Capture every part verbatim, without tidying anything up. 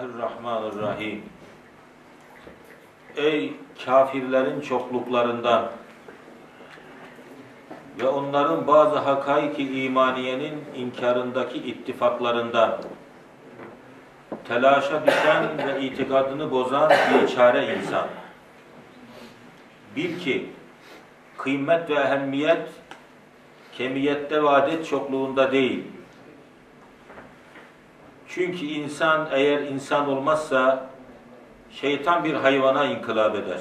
Bismillahirrahmanirrahim. Ey kafirlerin çokluklarından ve onların bazı hakaiki imaniyenin inkarındaki ittifaklarından telaşa düşen ve itikadını bozan biçare insan. Bil ki kıymet ve ehemmiyet kemiyette ve adet çokluğunda değil. Çünkü insan eğer insan olmazsa şeytan bir hayvana inkılap eder.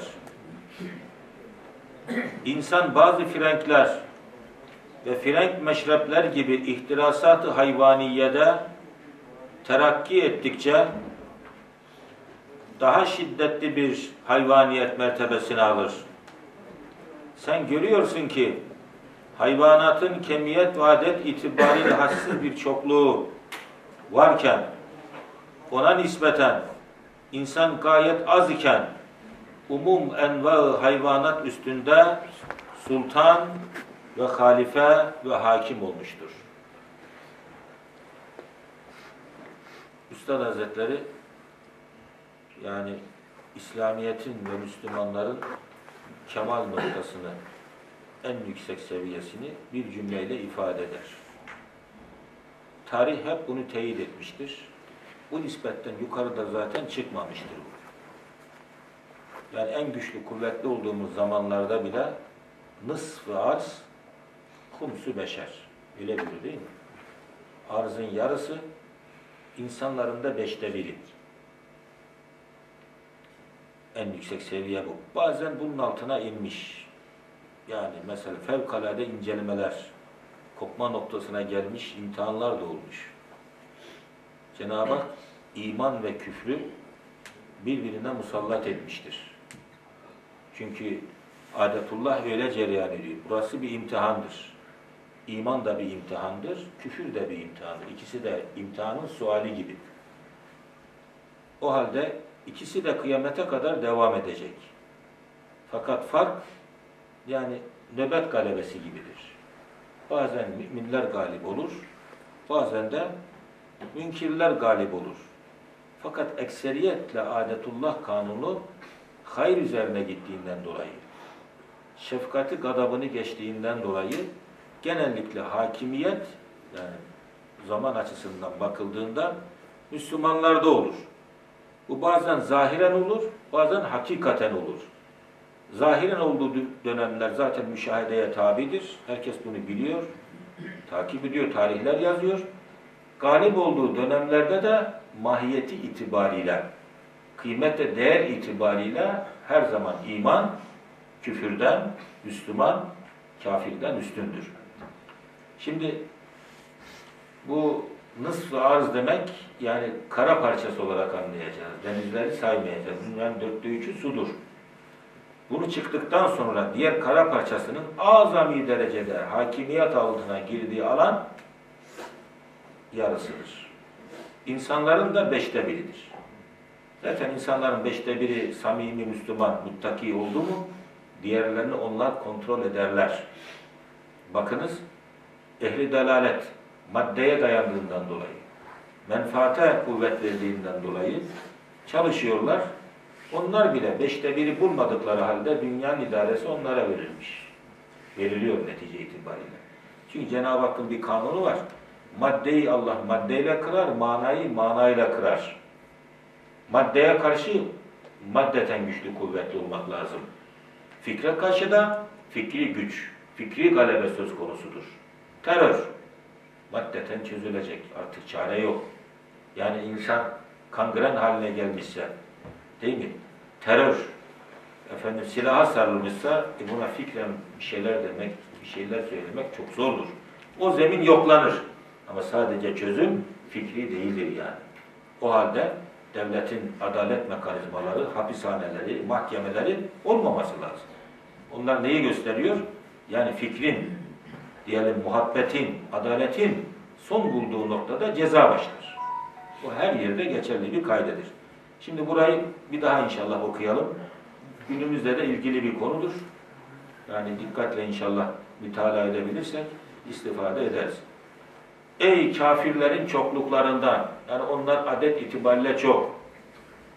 İnsan bazı frenkler ve frenk meşrepler gibi ihtirasat-ı hayvaniyede terakki ettikçe daha şiddetli bir hayvaniyet mertebesini alır. Sen görüyorsun ki hayvanatın kemiyet ve adet itibariyle hassiz bir çokluğu varken ona nispeten insan gayet az iken umum enva-ı hayvanat üstünde sultan ve halife ve hakim olmuştur. Üstad Hazretleri yani İslamiyet'in ve Müslümanların kemal noktasını, en yüksek seviyesini bir cümleyle ifade eder. Tarih hep bunu teyit etmiştir. Bu nispetten yukarıda zaten çıkmamıştır bu. Yani en güçlü, kuvvetli olduğumuz zamanlarda bile nısf-ı arz, humsu beşer. Öyle bilir değil mi? Arzın yarısı, insanların da beşte biri. En yüksek seviye bu. Bazen bunun altına inmiş. Yani mesela fevkalade incelemeler, kopma noktasına gelmiş imtihanlar da olmuş. Cenab-ı Hak iman ve küfrü birbirine musallat etmiştir. Çünkü adetullah öyle cereyan ediyor. Burası bir imtihandır. İman da bir imtihandır, küfür de bir imtihandır. İkisi de imtihanın suali gibi. O halde ikisi de kıyamete kadar devam edecek. Fakat fark yani nöbet galebesi gibidir. Bazen müminler galip olur, bazen de münkirler galip olur. Fakat ekseriyetle adetullah kanunu hayır üzerine gittiğinden dolayı, şefkati gadabını geçtiğinden dolayı genellikle hakimiyet yani zaman açısından bakıldığında Müslümanlarda olur. Bu bazen zahiren olur, bazen hakikaten olur. Zahiren olduğu dönemler zaten müşahedeye tabidir. Herkes bunu biliyor, takip ediyor, tarihler yazıyor. Galip olduğu dönemlerde de mahiyeti itibariyle, kıymet ve değer itibariyle her zaman iman, küfürden, Müslüman, kafirden üstündür. Şimdi bu nısf-ı arz demek yani kara parçası olarak anlayacağız. Denizleri saymayacağız. Dünyanın dörtte üçü sudur. Bunu çıktıktan sonra diğer kara parçasının azami derecede hakimiyet altına girdiği alan yarısıdır. İnsanların da beşte biridir. Zaten insanların beşte biri samimi, Müslüman, muttaki oldu mu diğerlerini onlar kontrol ederler. Bakınız ehli delalet maddeye dayandığından dolayı, menfaate kuvvet verdiğinden dolayı çalışıyorlar. Onlar bile beşte biri bulmadıkları halde dünyanın idaresi onlara verilmiş. Veriliyor netice itibariyle. Çünkü Cenab-ı Hakk'ın bir kanunu var. Maddeyi Allah maddeyle kırar, manayı manayla kırar. Maddeye karşı maddeten güçlü kuvvetli olmak lazım. Fikre karşı da fikri güç, fikri galebe söz konusudur. Terör maddeten çözülecek. Artık çare yok. Yani insan kangren haline gelmişse, değil mi? Terör, efendim silaha sarılmışsa e buna fikren bir şeyler demek, bir şeyler söylemek çok zordur. O zemin yoklanır. Ama sadece çözüm fikri değildir yani. O halde devletin adalet mekanizmaları, hapishaneleri, mahkemeleri olmaması lazım. Onlar neyi gösteriyor? Yani fikrin, diyelim muhabbetin, adaletin son bulduğu noktada ceza başlar. Bu her yerde geçerli bir kaydedir. Şimdi burayı bir daha inşallah okuyalım. Günümüzde de ilgili bir konudur. Yani dikkatle inşallah mütalaa edebilirsek istifade ederiz. Ey kafirlerin çokluklarından, yani onlar adet itibariyle çok.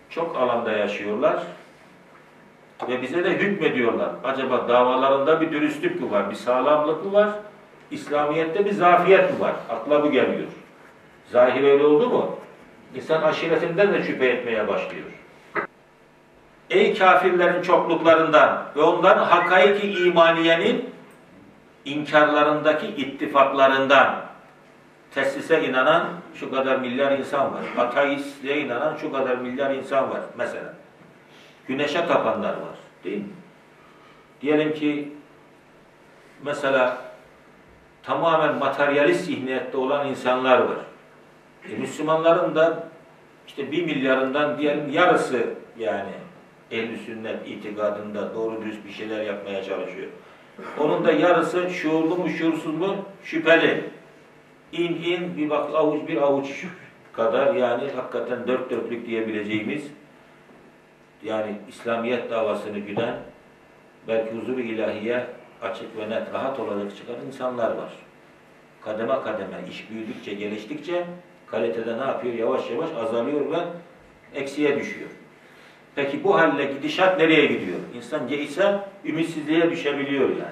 çok alanda yaşıyorlar ve bize de hükmediyorlar. Acaba davalarında bir dürüstlük mü var, bir sağlamlık mı var, İslamiyet'te bir zafiyet mi var? Akla bu geliyor. Zahir öyle oldu mu? İnsan aşiretinden de şüphe etmeye başlıyor. Ey kafirlerin çokluklarından ve onların hakaiki imaniyenin inkarlarındaki ittifaklarından, teslise inanan şu kadar milyar insan var. Ateistliğe inanan şu kadar milyar insan var mesela. Güneşe tapanlar var. Değil mi? Diyelim ki mesela tamamen materyalist zihniyette olan insanlar var. E, Müslümanların da işte bir milyarından diyelim yarısı yani ehl-i sünnet itikadında doğru dürüst bir şeyler yapmaya çalışıyor. Onun da yarısı şuurlu mu şuursuz mu şüpheli. İn in bir bak avuç bir avuç kadar yani hakikaten dört dörtlük diyebileceğimiz yani İslamiyet davasını güden belki huzur-u ilahiye açık ve net rahat olarak çıkan insanlar var. Kademe kademe iş büyüdükçe geliştikçe kalitede ne yapıyor? Yavaş yavaş azalıyor ve eksiye düşüyor. Peki bu halle gidişat nereye gidiyor? İnsan ise ümitsizliğe düşebiliyor yani.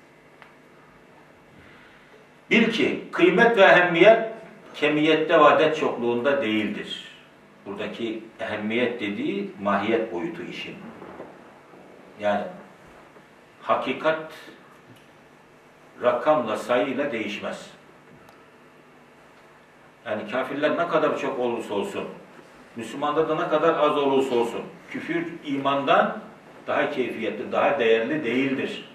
Bil ki kıymet ve ehemmiyet kemiyette ve adet çokluğunda değildir. Buradaki ehemmiyet dediği mahiyet boyutu işin. Yani hakikat rakamla, sayıyla değişmez. Yani kafirler ne kadar çok olursa olsun, Müslümanda da ne kadar az olursa olsun, küfür imandan daha keyfiyetli, daha değerli değildir.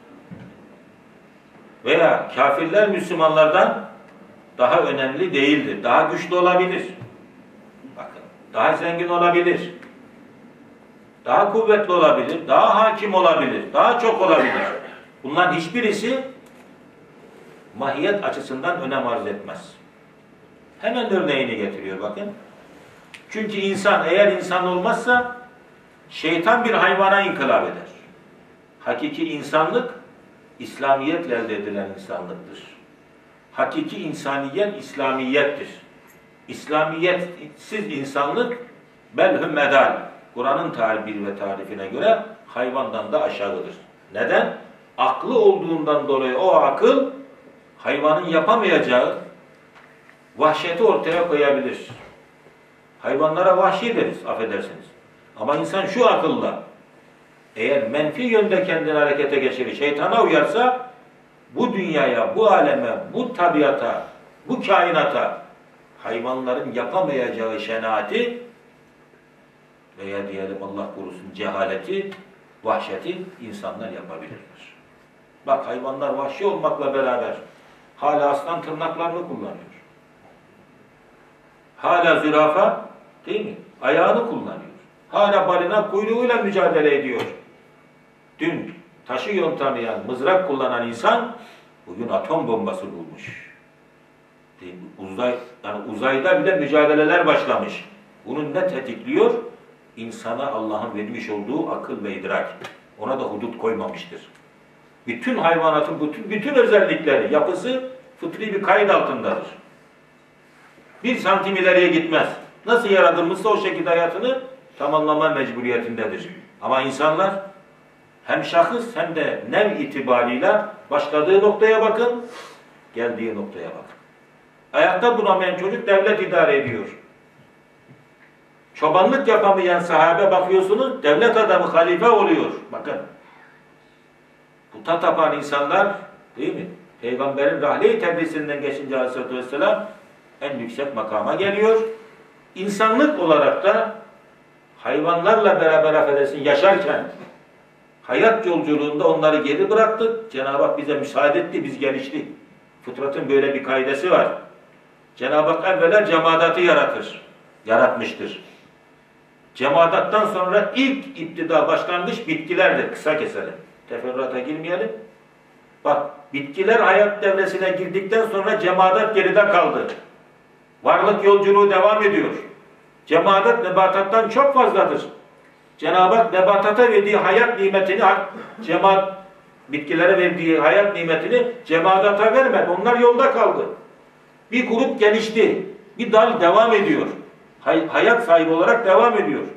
Veya kafirler Müslümanlardan daha önemli değildir. Daha güçlü olabilir. Bakın, daha zengin olabilir. Daha kuvvetli olabilir. Daha hakim olabilir. Daha çok olabilir. Bunların hiçbirisi mahiyet açısından önem arz etmez. Hemen örneğini getiriyor bakın. Çünkü insan eğer insan olmazsa şeytan bir hayvana inkılap eder. Hakiki insanlık İslamiyetle elde edilen insanlıktır. Hakiki insaniyet İslamiyettir. İslamiyetsiz insanlık belhü medal. Kur'an'ın tabir ve tarifine göre hayvandan da aşağıdır. Neden? Aklı olduğundan dolayı o akıl hayvanın yapamayacağı vahşeti ortaya koyabilir. Hayvanlara vahşi deriz, affedersiniz. Ama insan şu akılla eğer menfi yönde kendini harekete geçirir, şeytana uyarsa bu dünyaya, bu aleme, bu tabiata, bu kainata hayvanların yapamayacağı şenaati veya diyelim Allah korusun cehaleti, vahşeti insanlar yapabilirler. Bak hayvanlar vahşi olmakla beraber hala aslan tırnaklarını kullanıyor. Hala zürafa değil mi? Ayağını kullanıyor. Hala balina kuyruğuyla mücadele ediyor. Dün taşı yontlamayan, mızrak kullanan insan bugün atom bombası bulmuş. Değil mi? Uzay, yani uzayda bile mücadeleler başlamış. Bunun ne tetikliyor? İnsana Allah'ın vermiş olduğu akıl ve idrak. Ona da hudut koymamıştır. Bütün hayvanatın bütün, bütün özellikleri, yapısı fıtri bir kayıt altındadır. Bir santim ileriye gitmez. Nasıl yaratılmışsa o şekilde hayatını tamamlama mecburiyetindedir. Ama insanlar hem şahıs hem de nev itibarıyla başladığı noktaya bakın, geldiği noktaya bakın. Ayakta duramayan çocuk devlet idare ediyor. Çobanlık yapamayan sahabe bakıyorsunuz, devlet adamı halife oluyor. Bakın. Puta tapan insanlar, değil mi? Peygamberin rahle-i tedrisinden geçince Aleyhisselatü Vesselam en yüksek makama geliyor. İnsanlık olarak da hayvanlarla beraber affedersin yaşarken hayat yolculuğunda onları geri bıraktık. Cenab-ı Hak bize müsaade etti, biz geliştik. Fıtratın böyle bir kaidesi var. Cenab-ı Hak evvela cemaatı yaratır. Yaratmıştır. Cemaattan sonra ilk iptida başlangıç bitkilerdir. Kısa keselim. Teferruata girmeyelim. Bak, bitkiler hayat devresine girdikten sonra cemaat geride kaldı. Varlık yolculuğu devam ediyor. Cemaat nebatattan çok fazladır. Cenab-ı Hak nebatata verdiği hayat nimetini, cemaat bitkilere verdiği hayat nimetini cemaata vermedi. Onlar yolda kaldı. Bir grup gelişti. Bir dal devam ediyor. Hay hayat sahibi olarak devam ediyor.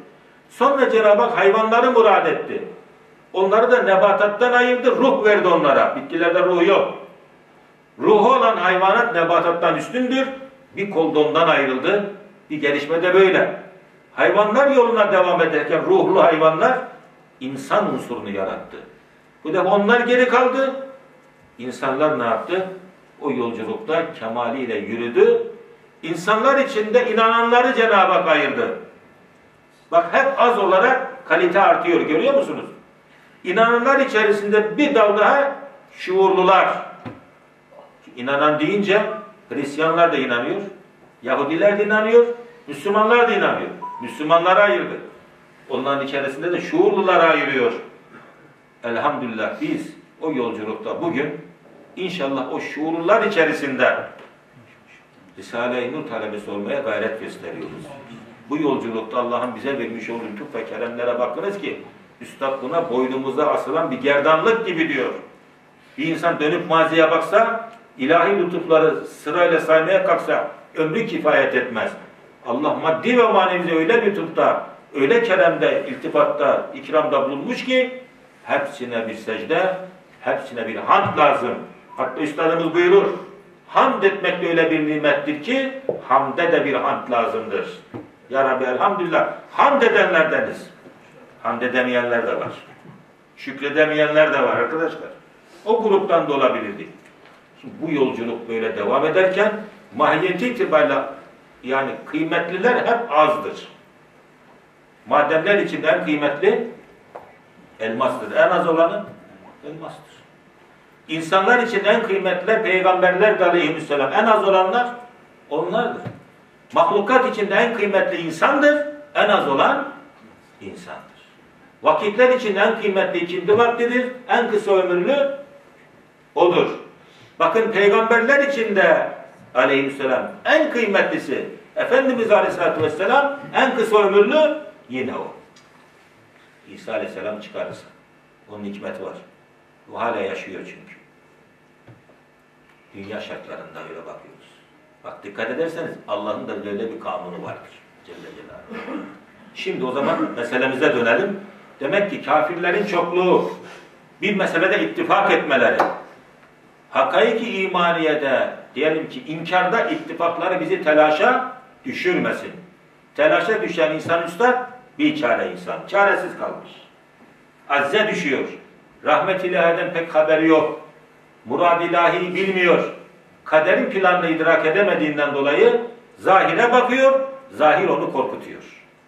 Sonra Cenab-ı Hak hayvanları murad etti. Onları da nebatattan ayırdı, ruh verdi onlara. Bitkilerde ruh yok. Ruhu olan hayvanat nebatattan üstündür. Bir kol da ondan ayrıldı. Bir gelişme de böyle. Hayvanlar yoluna devam ederken ruhlu hayvanlar insan unsurunu yarattı. Bu defa onlar geri kaldı. İnsanlar ne yaptı? O yolculukta kemaliyle yürüdü. İnsanlar içinde inananları Cenab-ı Hak ayırdı. Bak hep az olarak kalite artıyor. Görüyor musunuz? İnananlar içerisinde bir dal daha şuurlular. İnanan deyince Hristiyanlar da inanıyor. Yahudiler de inanıyor. Müslümanlar da inanıyor. Müslümanları ayırdı. Onların içerisinde de şuurluları ayırıyor. Elhamdülillah biz o yolculukta bugün inşallah o şuurlular içerisinde Risale-i Nur talebesi olmaya gayret gösteriyoruz. Bu yolculukta Allah'ın bize vermiş olduğu lütuf ve keremlere bakınız ki Üstad buna boynumuza asılan bir gerdanlık gibi diyor. Bir insan dönüp maziye baksa, ilahi lütufları sırayla saymaya kalksa ömrü kifayet etmez. Allah maddi ve manevi öyle lütufta, öyle keremde, iltifatta, ikramda bulunmuş ki hepsine bir secde, hepsine bir hamd lazım. Hatta Üstadımız buyurur, hamd etmek de öyle bir nimettir ki hamde de bir hamd lazımdır. Ya Rabbi elhamdülillah, hamd edenlerdeniz. Hamd edemeyenler de var. Şükredemeyenler de var arkadaşlar. O gruptan da olabilirdik. Şimdi bu yolculuk böyle devam ederken mahiyeti itibariyle yani kıymetliler hep azdır. Madenler içinde en kıymetli elmastır. En az olanı elmastır. İnsanlar için en kıymetli peygamberler de aleyhisselam. En az olanlar onlardır. Mahlukat içinde en kıymetli insandır. En az olan insandır. Vakitler için en kıymetli ikindi vaktidir. En kısa ömürlü odur. Bakın peygamberler içinde aleyhisselam en kıymetlisi Efendimiz Aleyhisselatü Vesselam en kısa ömürlü yine o. İsa Aleyhisselam çıkarırsa. Onun hikmeti var. O hala yaşıyor çünkü. Dünya şartlarında öyle bakıyoruz. Bak dikkat ederseniz Allah'ın da böyle bir kanunu vardır. Celle Celaluhu. Şimdi o zaman meselemize dönelim. Demek ki kafirlerin çokluğu bir meselede ittifak etmeleri, hakaiki imaniyede diyelim ki inkarda ittifakları bizi telaşa düşürmesin. Telaşa düşen insan üstad bir çare insan. Çaresiz kalmış. Azze düşüyor. Rahmet ilahiden pek haberi yok. Murad ilahi bilmiyor. Kaderin planını idrak edemediğinden dolayı zahire bakıyor. Zahir onu korkutuyor.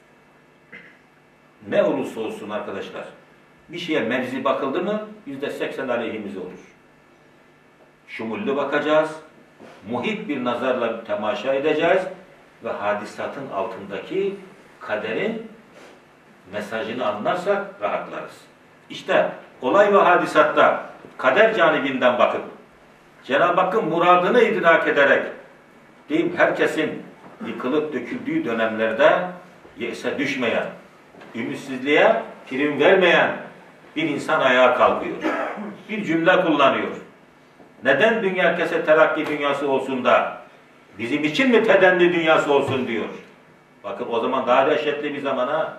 Ne olursa olsun arkadaşlar. Bir şeye mevzi bakıldı mı yüzde seksen aleyhimiz olur. Şumullü bakacağız. Muhit bir nazarla temaşa edeceğiz. Ve hadisatın altındaki kaderin mesajını anlarsak rahatlarız. İşte olay ve hadisatta kader canibinden bakıp Cenab-ı Hakk'ın muradını idrak ederek diyeyim herkesin yıkılıp döküldüğü dönemlerde yekse düşmeyen, ümitsizliğe prim vermeyen bir insan ayağa kalkıyor. Bir cümle kullanıyor. Neden dünya herkese terakki dünyası olsun da bizim için mi tedenni dünyası olsun diyor. Bakın o zaman daha dehşetli bir zamana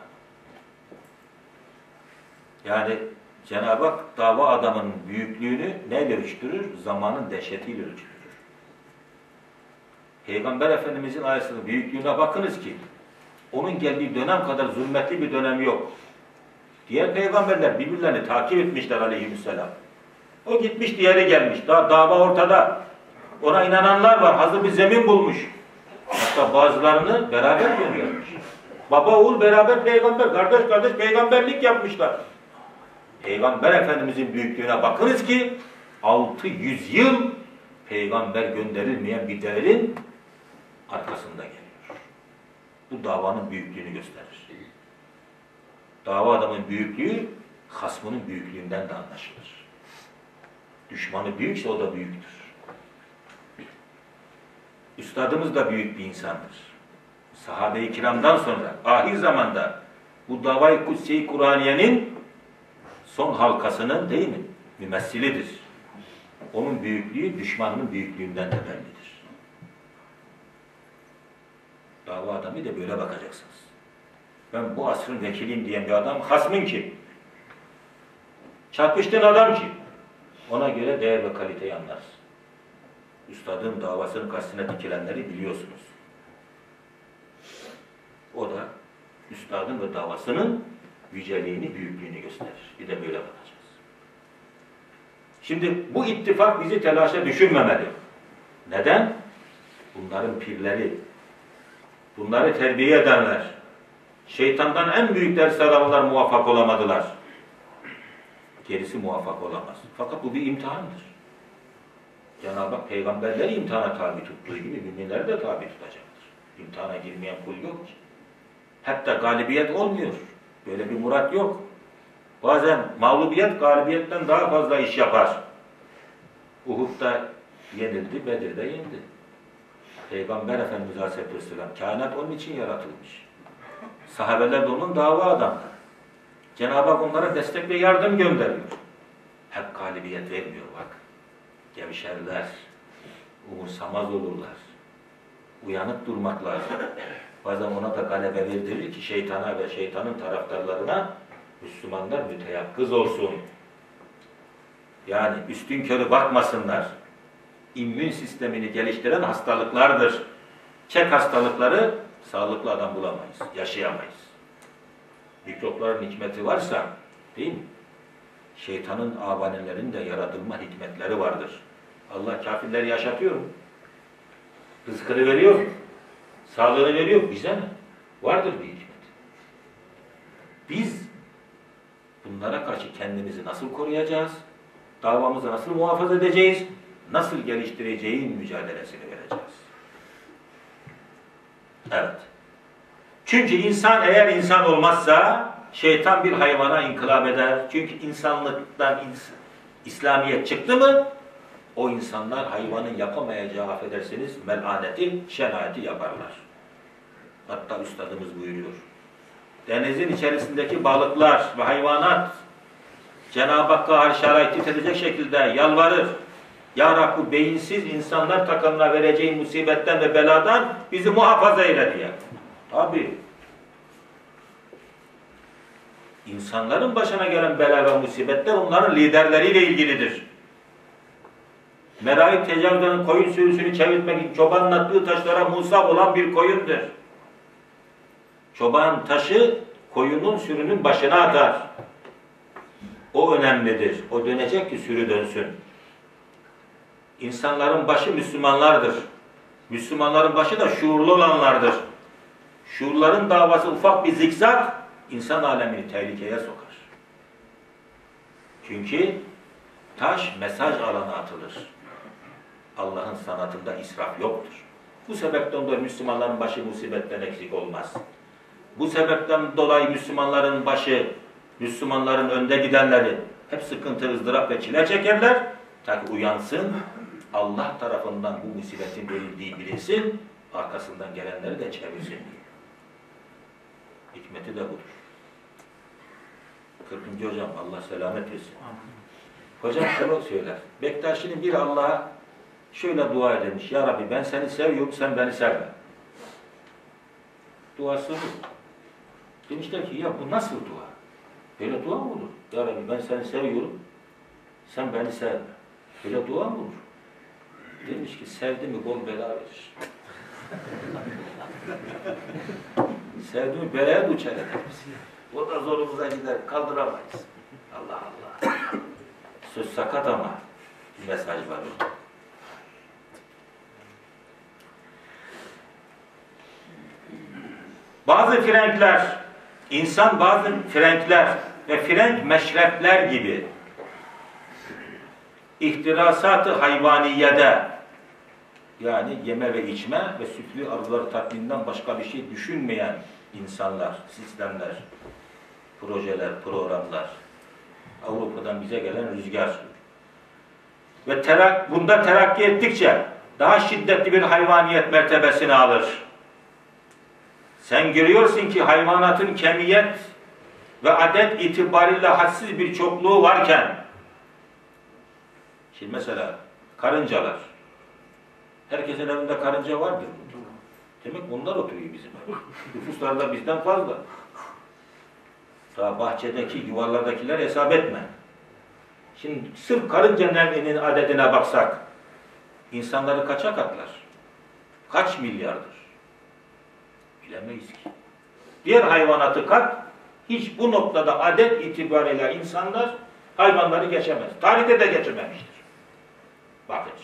yani Cenab-ı Hak dava adamının büyüklüğünü neyle ölçtürür? Zamanın dehşetiyle ölçtürür. Peygamber Efendimizin ayasının büyüklüğüne bakınız ki onun geldiği dönem kadar zulmetli bir dönem yok. Diğer peygamberler birbirlerini takip etmişler aleyhisselam. O gitmiş, diğeri gelmiş. Daha dava ortada. Ona inananlar var. Hazır bir zemin bulmuş. Hatta bazılarını beraber göndermiş. Baba oğul beraber peygamber, kardeş kardeş peygamberlik yapmışlar. Peygamber Efendimizin büyüklüğüne bakınız ki altı yüz yıl peygamber gönderilmeyen bir devrin arkasında geliyor. Bu davanın büyüklüğünü gösterir. Dava adamın büyüklüğü hasmının büyüklüğünden de anlaşılır. Düşmanı büyükse o da büyüktür. Üstadımız da büyük bir insandır. Sahabe-i kiramdan sonra ahir zamanda bu Davai Kudsi-i Kur'aniye'nin son halkasının değil mi? Mümessilidir. Onun büyüklüğü düşmanının büyüklüğünden de bellidir. Dava adamı da böyle bakacaksınız. Ben bu asrın vekiliyim diyen bir adam, hasmın kim? Çarpıştığın adam kim? Ona göre değer ve kaliteyi anlarsın. Üstadın davasının karşısına dikilenleri biliyorsunuz. O da üstadın ve davasının yüceliğini, büyüklüğünü gösterir. Bir de böyle bakacağız. Şimdi bu ittifak bizi telaşa düşürmemeli. Neden? Bunların pirleri, bunları terbiye edenler, şeytandan en büyük ders alanlar muvaffak olamadılar. Gerisi muvaffak olamaz. Fakat bu bir imtihandır. Cenab-ı Hak peygamberleri imtihana tabi tuttuğu gibi müminleri de tabi tutacaktır. İmtihana girmeyen kul yok ki. Hatta galibiyet olmuyor. Böyle bir murat yok. Bazen mağlubiyet galibiyetten daha fazla iş yapar. Uhud'da yenildi, Bedir'de yendi. Peygamber Efendimiz Aleyhisselam, kainat onun için yaratılmış. Sahabeler de onun dava adamları. Cenab-ı Hak onlara destek ve yardım gönderiyor. Hep galibiyet vermiyor bak. Gevşerler, umursamaz olurlar. Uyanık durmak lazım. Bazen ona da galebe verdirir ki şeytana ve şeytanın taraftarlarına Müslümanlar müteyakkız olsun. Yani üstünkörü bakmasınlar. İmmün sistemini geliştiren hastalıklardır. Çek hastalıkları sağlıklı adam bulamayız, yaşayamayız. Mikropların hikmeti varsa, değil mi? Şeytanın abanelerin de yaratılma hikmetleri vardır. Allah kafirleri yaşatıyor mu? Rızkını veriyor mu? Sağlığını veriyor mu? Bize mi? Vardır bir hikmet. Biz bunlara karşı kendimizi nasıl koruyacağız? Davamızı nasıl muhafaza edeceğiz? Nasıl geliştireceğin mücadelesini vereceğiz. Evet. Çünkü insan eğer insan olmazsa şeytan bir hayvana inkılap eder. Çünkü insanlıktan ins İslamiyet çıktı mı o insanlar hayvanın yapamayacağı, affedersiniz, melaneti, şenayeti yaparlar. Hatta üstadımız buyuruyor. Denizin içerisindeki balıklar ve hayvanat Cenab-ı Hakk'a harşara itiş edecek şekilde yalvarır. Ya Rabbi, beyinsiz insanlar takımına vereceği musibetten ve beladan bizi muhafaza eyle diye. Tabi. İnsanların başına gelen bela ve musibetler onların liderleriyle ilgilidir. Meraik tecavüzlerin koyun sürüsünü çevirtmek için çobanın attığı taşlara musab olan bir koyundur. Çoban taşı koyunun sürünün başına atar. O önemlidir. O dönecek ki sürü dönsün. İnsanların başı Müslümanlardır. Müslümanların başı da şuurlu olanlardır. Şuurların davası ufak bir zikzak insan alemini tehlikeye sokar. Çünkü taş mesaj alanı atılır. Allah'ın sanatında israf yoktur. Bu sebepten dolayı Müslümanların başı musibetten eksik olmaz. Bu sebepten dolayı Müslümanların başı, Müslümanların önde gidenleri hep sıkıntı, ızdırap ve çile çekerler. Ta ki uyansın, Allah tarafından bu musibetin verildiği bilinsin, arkasından gelenleri de çevirsin diye. Hikmeti de budur. kırkıncı hocam, Allah selamet versin. Hocam şunu söyler. Bektaşi'nin bir Allah'a şöyle dua edilmiş. Ya Rabbi, ben seni seviyorum, sen beni sevme. Duası bu. Demişler ki ya bu nasıl dua? Böyle dua mı olur? Ya Rabbi, ben seni seviyorum, sen beni sevme. Böyle dua mı olur? Demiş ki sevdi mi bol bela verir. Sevdi mi belaya duçar eder bizi. O da zorumuza gider, kaldıramayız. Allah Allah. Söz sakat ama bir mesaj var orada. Bazı frenkler, insan bazı frenkler ve frenk meşrepler gibi ihtirasat-ı hayvaniyede, yani yeme ve içme ve sütlü arzuları tatmininden başka bir şey düşünmeyen insanlar, sistemler, projeler, programlar, Avrupa'dan bize gelen rüzgar ve terak, bunda terakki ettikçe daha şiddetli bir hayvaniyet mertebesini alır. Sen görüyorsun ki hayvanatın kemiyet ve adet itibariyle hadsiz bir çokluğu varken, şimdi mesela karıncalar, herkesin evinde karınca vardır. Demek onlar oturuyor bizim evde. Nüfusları da bizden fazla. Daha bahçedeki yuvalardakiler hesap etme. Şimdi sırf karınca nemlinin adedine baksak, insanları kaça katlar? Kaç milyardır? Bilemeyiz ki. Diğer hayvanatı kat, hiç bu noktada adet itibariyle insanlar hayvanları geçemez. Tarihte de geçememiştir. Bakın.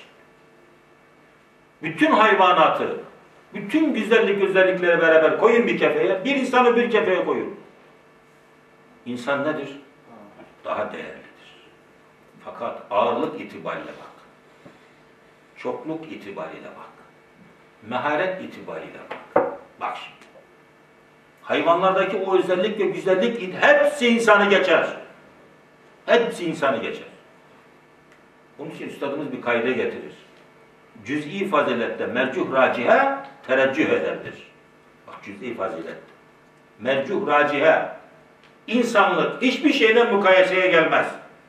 Bütün hayvanatı, bütün güzellik özellikleri beraber koyun bir kefeye, bir insanı bir kefeye koyun. İnsan nedir? Daha değerlidir. Fakat ağırlık itibariyle bak. Çokluk itibariyle bak. Meharet itibariyle bak. Bak şimdi. Hayvanlardaki o özellik ve güzellik hepsi insanı geçer. Hepsi insanı geçer. Onun için üstadımız bir kaide getirir. Cüz'i fazilette mercuh racihe tereccüh ederdir. Bak cüz'i fazilet. Mercuh racihe. İnsanlık hiçbir şeyle mukayeseye gelmez.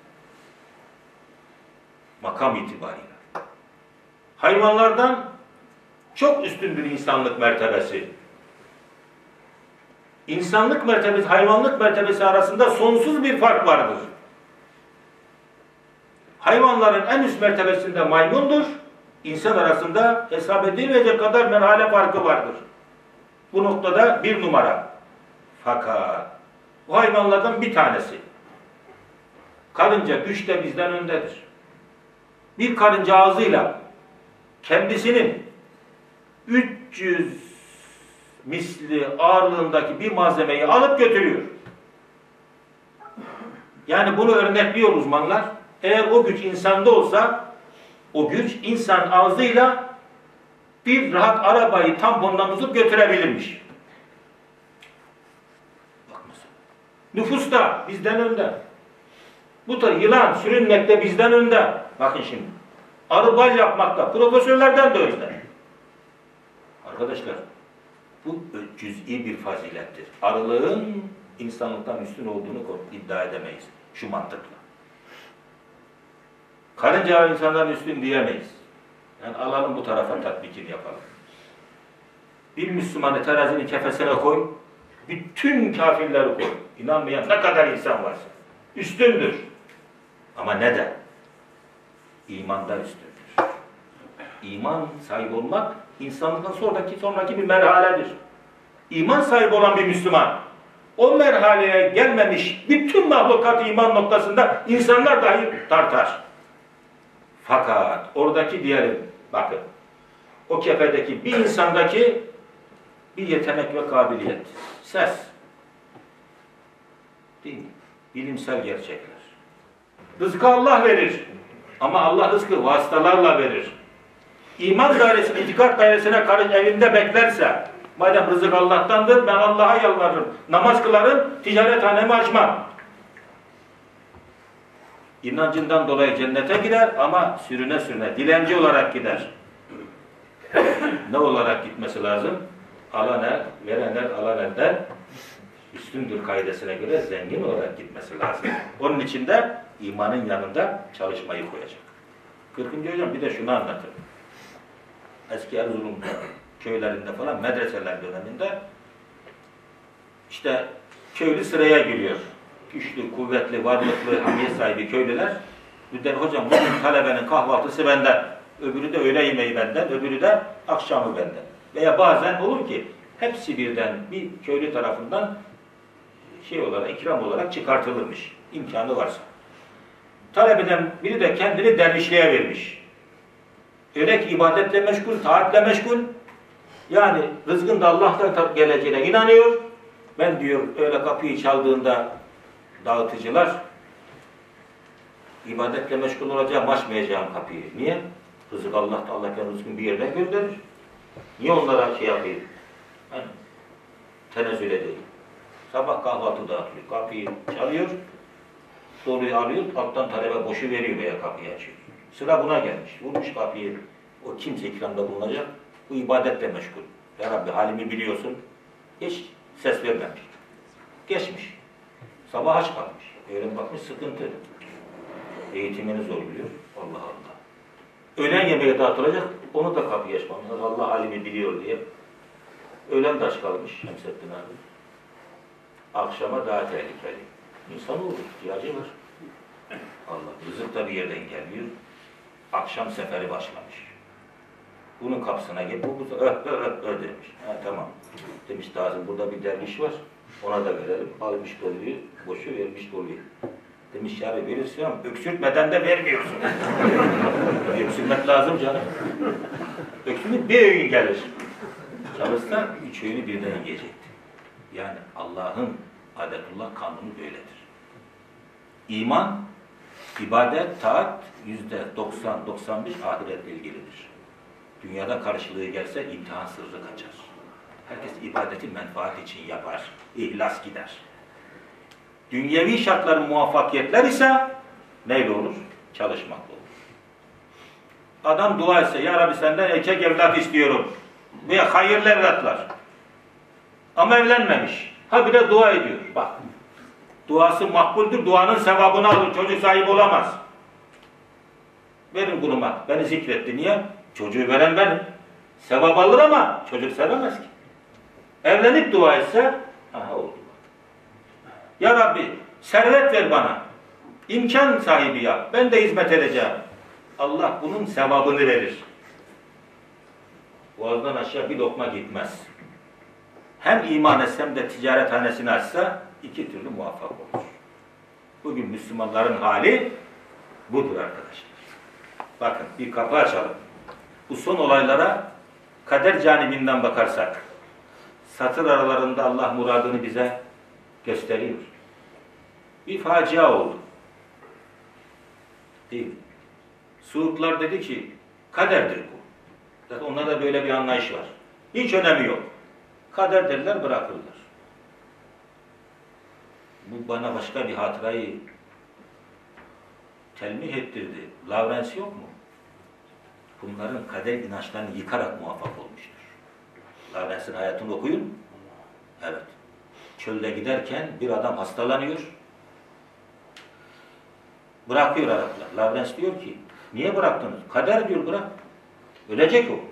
Makam itibariyle. Hayvanlardan çok üstündür insanlık mertebesi. İnsanlık mertebesi, hayvanlık mertebesi arasında sonsuz bir fark vardır. Hayvanların en üst mertebesinde maymundur. İnsan arasında hesap edilmeyecek kadar merhale farkı vardır. Bu noktada bir numara. Fakat bu hayvanlardan bir tanesi. Karınca güçte bizden öndedir. Bir karınca ağzıyla kendisinin üç yüz misli ağırlığındaki bir malzemeyi alıp götürüyor. Yani bunu örnekliyor uzmanlar. Eğer o güç insanda olsa, o güç insan ağzıyla bir rahat arabayı tampondan tutup götürebilirmiş. Bak mesela. Nüfusta bizden önde. Bu da yılan sürünmekte bizden önde. Bakın şimdi. Arı bal yapmakta profesörlerden de önde. Arkadaşlar, bu cüz'i bir fazilettir. Arılığın insanlıktan üstün olduğunu iddia edemeyiz. Şu mantıkla. Karınca insandan üstün diyemeyiz. Yani alalım bu tarafa tatbikini yapalım. Bir Müslümanı terazinin kefesine koy, bütün kafirleri koy. İnanmayan ne kadar insan varsa. Üstündür. Ama neden? İmanda üstündür. İman sahibi olmak, insanlıktan sonraki, sonraki bir merhaledir. İman sahibi olan bir Müslüman, o merhaleye gelmemiş bütün mahlukat iman noktasında insanlar dahi tartar. Fakat oradaki diyelim, bakın, o kefedeki bir insandaki bir yetenek ve kabiliyet, ses, değil mi? Bilimsel gerçekler. Rızkı Allah verir. Ama Allah rızkı vasıtalarla verir. İman dairesine, itikat dairesine karış evinde beklerse, madem rızık Allah'tandır, ben Allah'a yalvarırım. Namaz kılarım, ticarethanemi açmam. İnancından dolayı cennete gider ama sürüne sürüne, dilenci olarak gider. Ne olarak gitmesi lazım? Alan el, veren el, alan elden üstündür kaidesine göre zengin olarak gitmesi lazım. Onun için de imanın yanında çalışmayı koyacak. kırkıncı hocam bir de şunu anlatır. Eski Erzurum köylerinde falan, medreseler döneminde işte köylü sıraya giriyor. Güçlü, kuvvetli, varlıklı, hamiyet sahibi köylüler. Bir de hocam bugün talebenin kahvaltısı benden, öbürü de öğle yemeği benden, öbürü de akşamı benden. Veya bazen olur ki hepsi birden bir köylü tarafından şey olarak, ikram olarak çıkartılırmış. İmkanı varsa. Talebeden biri de kendini dervişliğe vermiş. Öyle ki ibadetle meşgul, taatle meşgul. Yani rızkın da Allah'tan geleceğine inanıyor. Ben diyor öyle kapıyı çaldığında dağıtıcılar ibadetle meşgul olacağım, açmayacağım kapıyı. Niye? Rızık Allah'ta, Allah'tan rızkın bir yerden gönderir. Niye onlara şey yapayım? Yani, tenezzül edeyim. Sabah kahvaltı dağıtıyor, kapıyı çalıyor, doluyu alıyor, alttan talebe boşu veriyor veya kapıyı açıyor. Sıra buna gelmiş. Vurmuş kapıyı, o kimse ikramda bulunacak, bu ibadetle meşgul. Ya Rabbi halimi biliyorsun, hiç ses vermemiş. Geçmiş. Sabah aç kalmış. Öğlen bakmış sıkıntı. Eğitimini zorluyor. Allah Allah. Öğlen yemeğe dağıtılacak, onu da kapıyı açmamışlar. Allah halimi biliyor diye. Öğlen de aç kalmış Şemsettin abi. akşama daha tehlikeli. İnsanoğlu ihtiyacı var. Allah, rızık da bir yerden geliyor. Akşam seferi başlamış. Bunun kapısına gel, bu bu öh öh öh öh demiş. Ha tamam. Demiş lazım, burada bir derviş var. Ona da verelim. Almış doluyu, boşu vermiş doluyu. Demiş ya verirsin ama öksürtmeden de vermiyorsun. Öksürtmek lazım canım. Öksürtmek bir öğün gelir. Çalışsa üç öğünü birden yiyecekti. Yani Allah'ın adetullah kanunu böyledir. İman, ibadet, taat yüzde doksan doksan beş ahiretle ilgilidir. Dünyada karşılığı gelse imtihan sırrı kaçar. Herkes ibadeti menfaat için yapar. İhlas gider. Dünyevi şartların muvaffakiyetler ise neyle olur? Çalışmakla olur. Adam dua etse, ya Rabbi senden erkek evlat istiyorum. Veya hayırlı evlatlar. Ama evlenmemiş. Ha bir de dua ediyor. Bak. Duası makbuldür. Duanın sevabını alır. Çocuk sahibi olamaz. Verin kuluma. Beni zikretti. Niye? Çocuğu veren benim. Sevap alır ama çocuk sevemez ki. Evlenip dua etse aha oldu. Ya Rabbi servet ver bana. İmkan sahibi yap. Ben de hizmet edeceğim. Allah bunun sevabını verir. Boğazdan aşağı bir lokma gitmez. Hem iman etse hem de ticarethanesini açsa iki türlü muvaffak olur. Bugün Müslümanların hali budur arkadaşlar. Bakın bir kapı açalım. Bu son olaylara kader canibinden bakarsak satır aralarında Allah muradını bize gösteriyor. Bir facia oldu. Değil mi? Suudlar dedi ki kaderdir bu. Zaten onlarda böyle bir anlayış var. Hiç önemi yok. Kader derler bırakırlar. Bu bana başka bir hatırayı telmih ettirdi. Lawrence yok mu? Bunların kader inançlarını yıkarak muvaffak olmuştur. Lawrence'in hayatını okuyun. Evet. Çölde giderken bir adam hastalanıyor. Bırakıyor Araplar. Lawrence diyor ki, niye bıraktınız? Kader diyor, bırak. Ölecek o.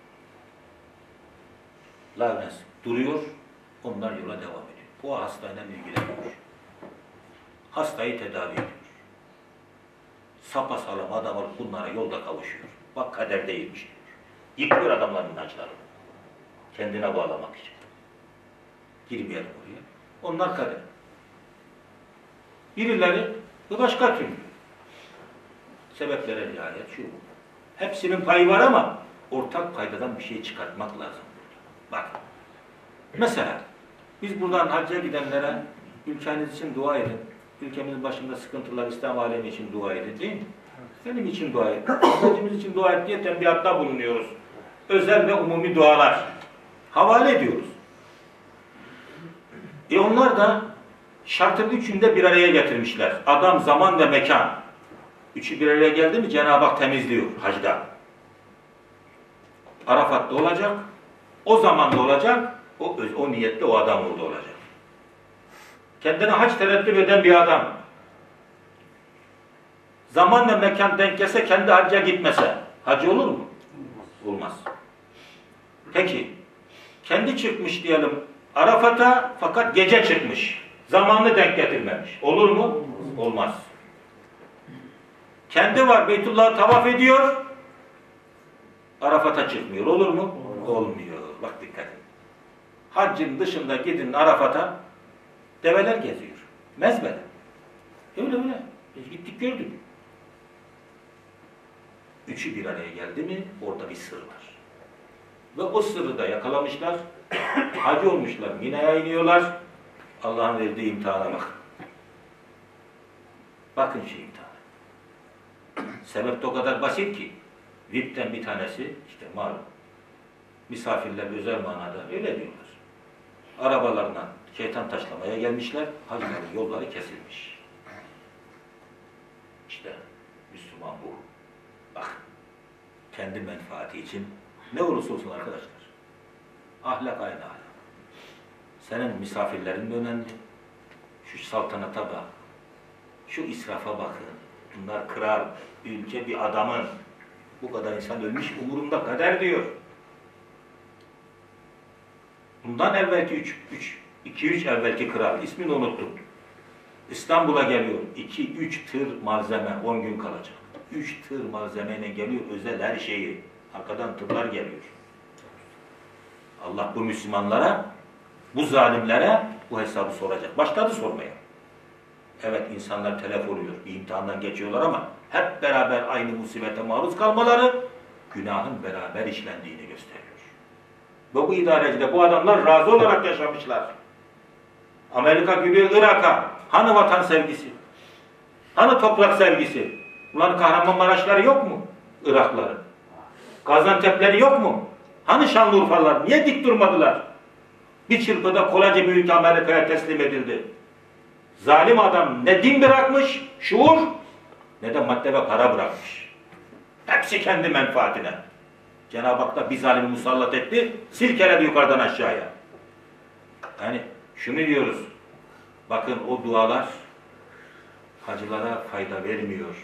Lawrence duruyor, onlar yola devam ediyor. Bu hastayla ilgileniyor. Hastayı tedavi ediyor. Sapasağlam adam alıp bunlara yolda kavuşuyor. Bak kader değilmiş diyor. Yıkıyor adamların inançlarını. Kendine bağlamak için. Girmeyelim oraya. Onlar kader. Birileri bu başka türlü. Sebeplere riayet şu. Hepsinin payı var ama ortak paydadan bir şey çıkartmak lazım. Bak. Mesela biz buradan hacca gidenlere ülkeniz için dua edin. Ülkemizin başında sıkıntılar, İslam alemi için dua edin değil mi? Benim için dua edin. Ülkemiz için dua et diye tembihatta bulunuyoruz. Özel ve umumi dualar. Havale ediyoruz. E onlar da şartın üçünde bir araya getirmişler. Adam, zaman ve mekan. Üçü bir araya geldi mi Cenab-ı Hak temizliyor hacda. Arafat'ta olacak. O zamanda olacak. O, o niyette o adam orada olacak. Kendine hac tereddüt eden bir adam. Zaman ve mekan denk gelse kendi hacca gitmese. Hacı olur mu? Olmaz. Peki. Kendi çıkmış diyelim Arafat'a fakat gece çıkmış. Zamanını denk getirmemiş. Olur mu? Olmaz. Kendi var Beytullah'ı tavaf ediyor. Arafat'a çıkmıyor. Olur mu? Olmuyor. Bak dikkat edin. Haccın dışında gidin Arafat'a develer geziyor. Mezbede. Öyle öyle. Biz gittik gördük. Üçü bir araya geldi mi orada bir sır var. Ve o sırrı da yakalamışlar. Hacı olmuşlar. Mina'ya iniyorlar. Allah'ın verdiği imtihana bak. Bakın şu imtihana. Sebep de o kadar basit ki V I P'ten bir tanesi işte malum misafirler özel manada öyle diyorlar. Arabalarına şeytan taşlamaya gelmişler. Hacıların yolları kesilmiş. İşte Müslüman bu. Bak. Kendi menfaati için ne olursa olsun arkadaşlar. Ahlak aynı ahlak. Senin misafirlerin de önemli. Şu saltanata bak. Şu israfa bakın. Bunlar kral, ülke bir adamın. Bu kadar insan ölmüş, umurumda kader diyor. Bundan evvelki üç, üç iki üç evvelki kral, ismini unuttum. İstanbul'a geliyor. iki üç tır malzeme, on gün kalacak. üç tır malzemeyle geliyor, özel her şeyi. Arkadan tırlar geliyor. Allah bu Müslümanlara, bu zalimlere bu hesabı soracak. Başladı sormaya. Evet, insanlar telef oluyor, bir imtihandan geçiyorlar ama hep beraber aynı musibete maruz kalmaları günahın beraber işlendiğini gösteriyor. Ve bu idarecide bu adamlar razı olarak yaşamışlar. Amerika gibi Irak'a, hani vatan sevgisi? Hani toprak sevgisi? Ulan Kahramanmaraşları yok mu Irakların? Gaziantep'leri yok mu? Hani Şanlıurfalılar? Niye dik durmadılar? Bir çırpıda kolayca bir ülke Amerika'ya teslim edildi. Zalim adam ne din bırakmış, şuur, ne de madde ve para bırakmış. Hepsi kendi menfaatine. Cenab-ı Hak da bir zalimi musallat etti, silkeledi yukarıdan aşağıya. Yani şunu diyoruz, bakın o dualar hacılara fayda vermiyor.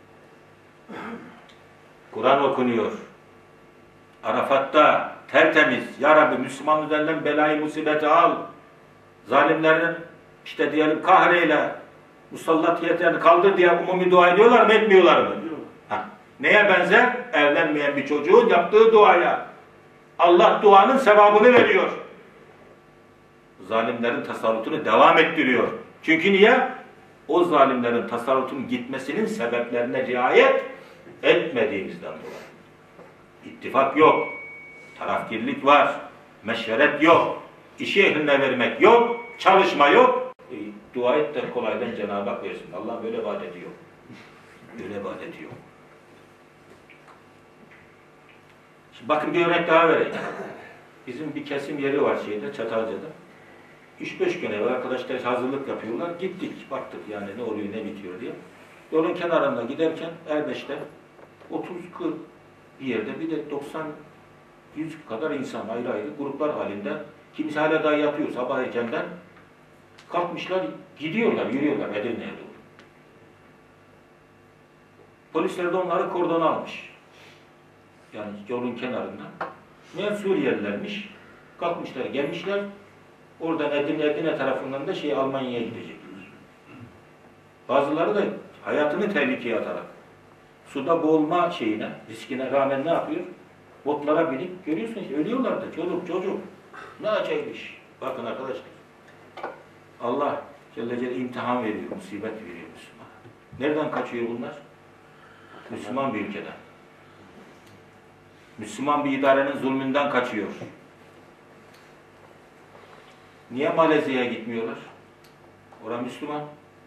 Kur'an okunuyor. Arafat'ta tertemiz, Ya Rabbi Müslüman üzerinden belayı musibeti al, zalimlerin işte diyelim kahreyle, musallatiyetlerini kaldır diye umumi dua ediyorlar mı, etmiyorlar mı? Ha. Neye benzer? Evlenmeyen bir çocuğun yaptığı duaya. Allah duanın sevabını veriyor. Zalimlerin tasarrufunu devam ettiriyor. Çünkü niye? O zalimlerin tasarrufunun gitmesinin sebeplerine riayet etmediğimizden dolayı. İttifak yok, tarafkirlik var, meşveret yok, işi ehline vermek yok, çalışma yok. E, dua et de kolaydan Cenab-ı Hak versin. Allah böyle vaat ediyor. Böyle vaat ediyor. Şimdi bakın bir örnek daha vereyim. Bizim bir kesim yeri var şeyde, Çatalca'da. üç beş gün evvel arkadaşlar hazırlık yapıyorlar. Gittik, baktık yani ne oluyor, ne bitiyor diye. Yolun kenarında giderken Erbeş'te otuz kırk bir yerde bir de doksan yüz kadar insan ayrı ayrı gruplar halinde. Kimisi hala daha yatıyor sabah erkenden. Kalkmışlar, gidiyorlar, yürüyorlar Edirne'ye doğru. Polisler de onları kordona almış. Yani yolun kenarında. Meğer Suriyelilermiş. Kalkmışlar, gelmişler. Oradan Edirne, Edirne tarafından da şey Almanya'ya gidecekler. Bazıları da hayatını tehlikeye atarak suda boğulma şeyine, riskine rağmen ne yapıyor? Botlara binip görüyorsunuz ölüyorlar da çocuk çocuk. Ne acayip iş. Bakın arkadaşlar. Allah Celle Celle imtihan veriyor, musibet veriyor Müslüman. Nereden kaçıyor bunlar? Müslüman bir ülkeden. Müslüman bir idarenin zulmünden kaçıyor. Niye Malezya'ya gitmiyorlar? Orası Müslüman.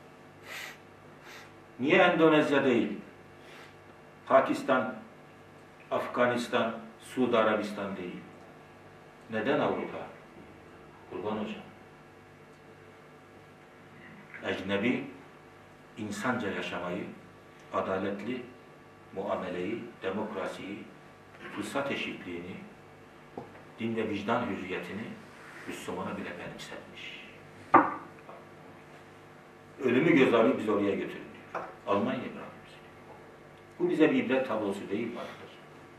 Niye Endonezya değil? Pakistan, Afganistan, Suudi Arabistan değil. Neden Avrupa? Kurban hocam. Ecnebi, insanca yaşamayı, adaletli muameleyi, demokrasiyi, fırsat eşitliğini, din ve vicdan hürriyetini Müslümana bile benimsetmiş. Ölümü göz alıp biz oraya götürün diyor. Almanya bırakıyor. Bu bize bir ibret tablosu değil mi arkadaşlar?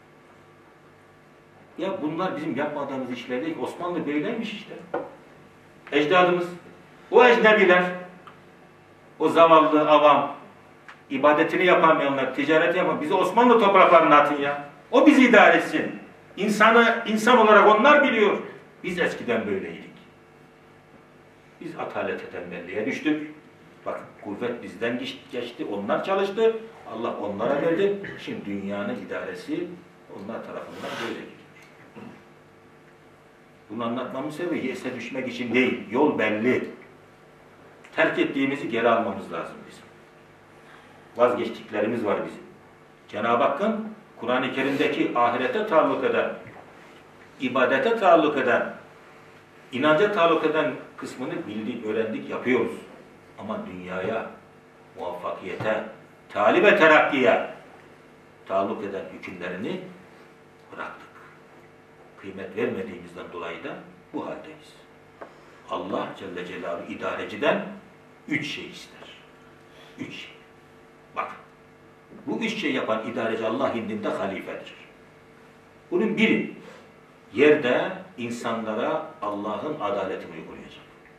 Ya bunlar bizim yapmadığımız işler değil. Osmanlı böyleymiş işte. Ecdadımız, o ecnebiler, o zavallı avam, ibadetini yapamayanlar, ticareti yapan, bizi Osmanlı topraklarına atın ya. O bizi idare etsin. İnsanı, insan olarak onlar biliyor. Biz eskiden böyleydik. Biz atalete, tembelliğe düştük. Bak kuvvet bizden geçti, onlar çalıştı. Allah onlara verdi. Şimdi dünyanın idaresi onlar tarafından böyle gidiyor. Bunu anlatmamın sebebi yese düşmek için değil. Yol belli. Terk ettiğimizi geri almamız lazım bizim. Vazgeçtiklerimiz var bizim. Cenab-ı Hakk'ın Kur'an-ı Kerim'deki ahirete taalluk eden, ibadete taalluk eden, inanca taalluk eden kısmını bildik, öğrendik, yapıyoruz. Ama dünyaya, muvaffakiyete, talip ve terakkiye taalluk eden hükümlerini bıraktık. Kıymet vermediğimizden dolayı da bu haldeyiz. Allah Celle Celaluhu idareciden üç şey ister. Üç şey. Bak, bu üç şey yapan idareci Allah indinde halifedir. Bunun biri, yerde insanlara Allah'ın adaletini uygulayacak.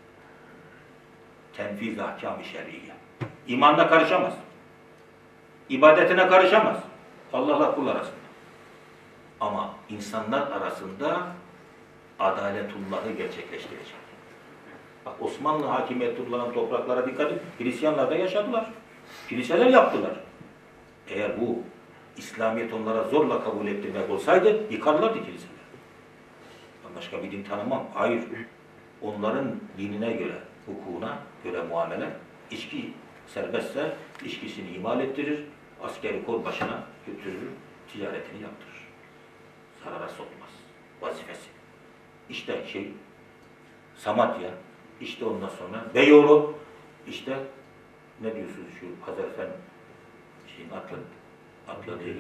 Tenfiz ahkâm-ı şer'iyye. İmanla karışamaz. İbadetine karışamaz. Allah'la kul arasında. Ama insanlar arasında adaletullah'ı gerçekleştirecek. Bak Osmanlı hakimiyetullah'ın topraklara dikkat edin. Hristiyanlar da yaşadılar. Kiliseler yaptılar. Eğer bu İslamiyet onlara zorla kabul ettirmek olsaydı yıkarlardı kiliseler. Ben başka bir din tanımam. Hayır. Onların dinine göre, hukukuna göre muamele, içki serbestse içkisini imal ettirir, askeri kol başına götürür, ticaretini yaptırır. Zarara sokmaz. Vazifesi. İşte şey, Samatya, işte ondan sonra Beyoğlu, işte ne diyorsunuz şu Hazarfen şeyin atlı, atlı değil.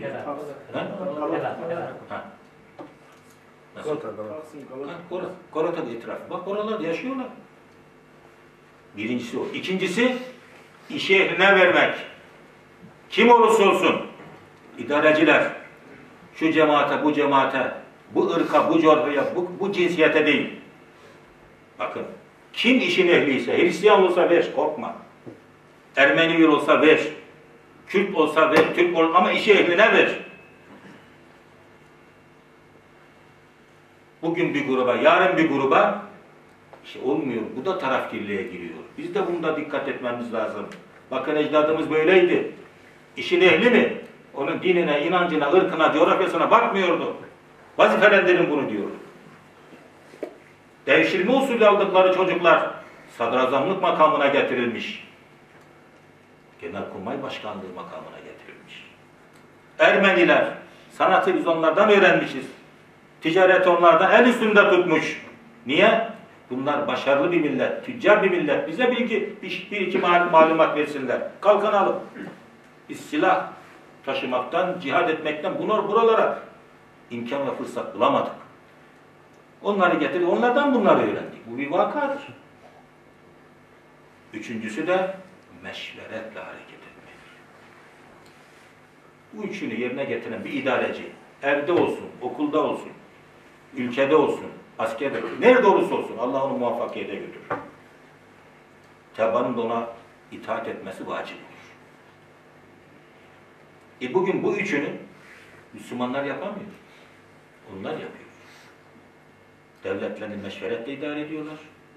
Ha? Nasıl? Galata. Galata'da etrafı. Bak oralarda yaşıyorlar. Birincisi o. İkincisi, işi ehline vermek. Kim olursa olsun, idareciler, şu cemaate, bu cemaate, bu ırka, bu coğrafyaya, bu, bu cinsiyete değil. Bakın, kim işin ehliyse, Hristiyan olsa ver, korkma. Ermeni olsa ver, Kürt olsa ver, Türk olsa ama işi ehline ver. Bugün bir gruba, yarın bir gruba işte olmuyor. Bu da tarafkirliğe giriyor. Biz de bunda dikkat etmemiz lazım. Bakın ecdadımız böyleydi. İşin ehli mi? Onun dinine, inancına, ırkına, coğrafyasına bakmıyordu. Vazifelendirin bunu diyor. Devşirme usulü aldıkları çocuklar sadrazamlık makamına getirilmiş. Genelkurmay Başkanlığı makamına getirilmiş. Ermeniler, sanatı biz onlardan öğrenmişiz. Ticaret onlardan el üstünde tutmuş. Niye? Bunlar başarılı bir millet, tüccar bir millet. Bize bir iki, bir, bir iki malumat versinler. Kalkınalım. Biz silah taşımaktan, cihad etmekten bunlar buralara imkan ve fırsat bulamadık. Onları getirdik, onlardan bunları öğrendik. Bu bir vakadır. Üçüncüsü de meşveretle hareket etmek. Bu üçünü yerine getiren bir idareci, evde olsun, okulda olsun, ülkede olsun, askerde, nerede olursa olsun Allah onu muvaffakiyete götürür. Tebaanın da ona itaat etmesi vacip olur. E bugün bu üçünü Müslümanlar yapamıyor. Onlar yapıyor. Devletlerini meşveretle idare ediyorlar.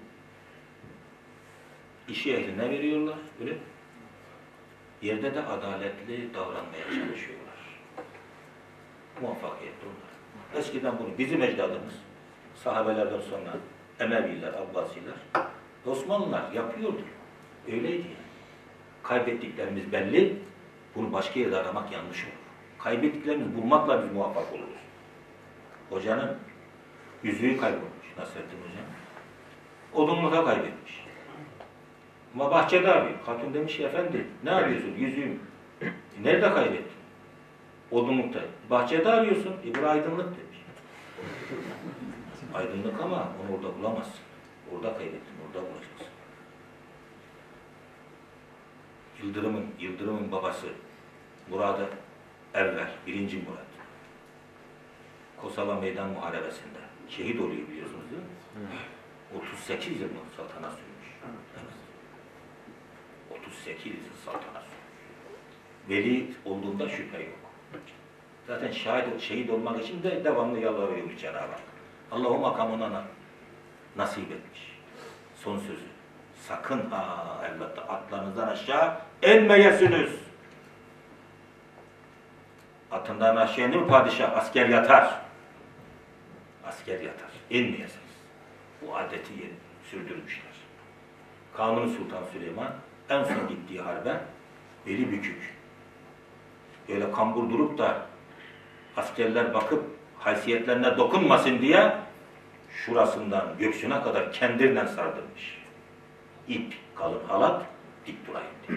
İşi ehline veriyorlar. Öyle. Yerde de adaletli davranmaya çalışıyorlar. Muvaffakiyetli onlar. Eskiden bunu bizim ecdadımız, sahabelerden sonra Emeviler, Abbasiler, Osmanlılar yapıyordu. Öyleydi yani. Kaybettiklerimiz belli, bunu başka yerde aramak yanlış olur. Kaybettiklerimizi bulmakla biz muvaffak oluruz. Hocanın yüzüğü kaybolmuş Nasrettin Hocam. Odunluğa kaybetmiş. Ama bahçede arıyor. Hatun demiş ki efendi ne arıyorsun? Yüzüğüm. E, nerede kaybettin? Odunlukta. Bahçede arıyorsun. E bu aydınlık demiş. Aydınlık ama onu orada bulamazsın. Orada kaybettin. Orada bulacaksın. Yıldırım'ın, Yıldırım'ın babası Murad'ı Evvel, birinci Murat. Kosova Meydan Muharebesi'nde şehit oluyor biliyorsunuz değil mi? Hı. otuz sekiz yıl saltanat sürmüş. Evet. otuz sekiz yıl saltanat sürmüş. Veli olduğunda şüphe yok. Zaten şahit, şehit olmak için de devamlı yalvarıyormuş Cenab-ı Hak. Allah o makamına nasip etmiş. Son sözü. Sakın ha evlatta atlarınızdan aşağı elmeyesiniz. Atından aşağı iner padişah, asker yatar. Asker yatar. İnmeyesiniz. Bu adeti sürdürmüşler. Kanuni Sultan Süleyman en son gittiği harbe beli bükük. Böyle kambur durup da askerler bakıp haysiyetlerine dokunmasın diye şurasından göğsüne kadar kendirle sardırmış. İp, kalın halat, dik durayım diye.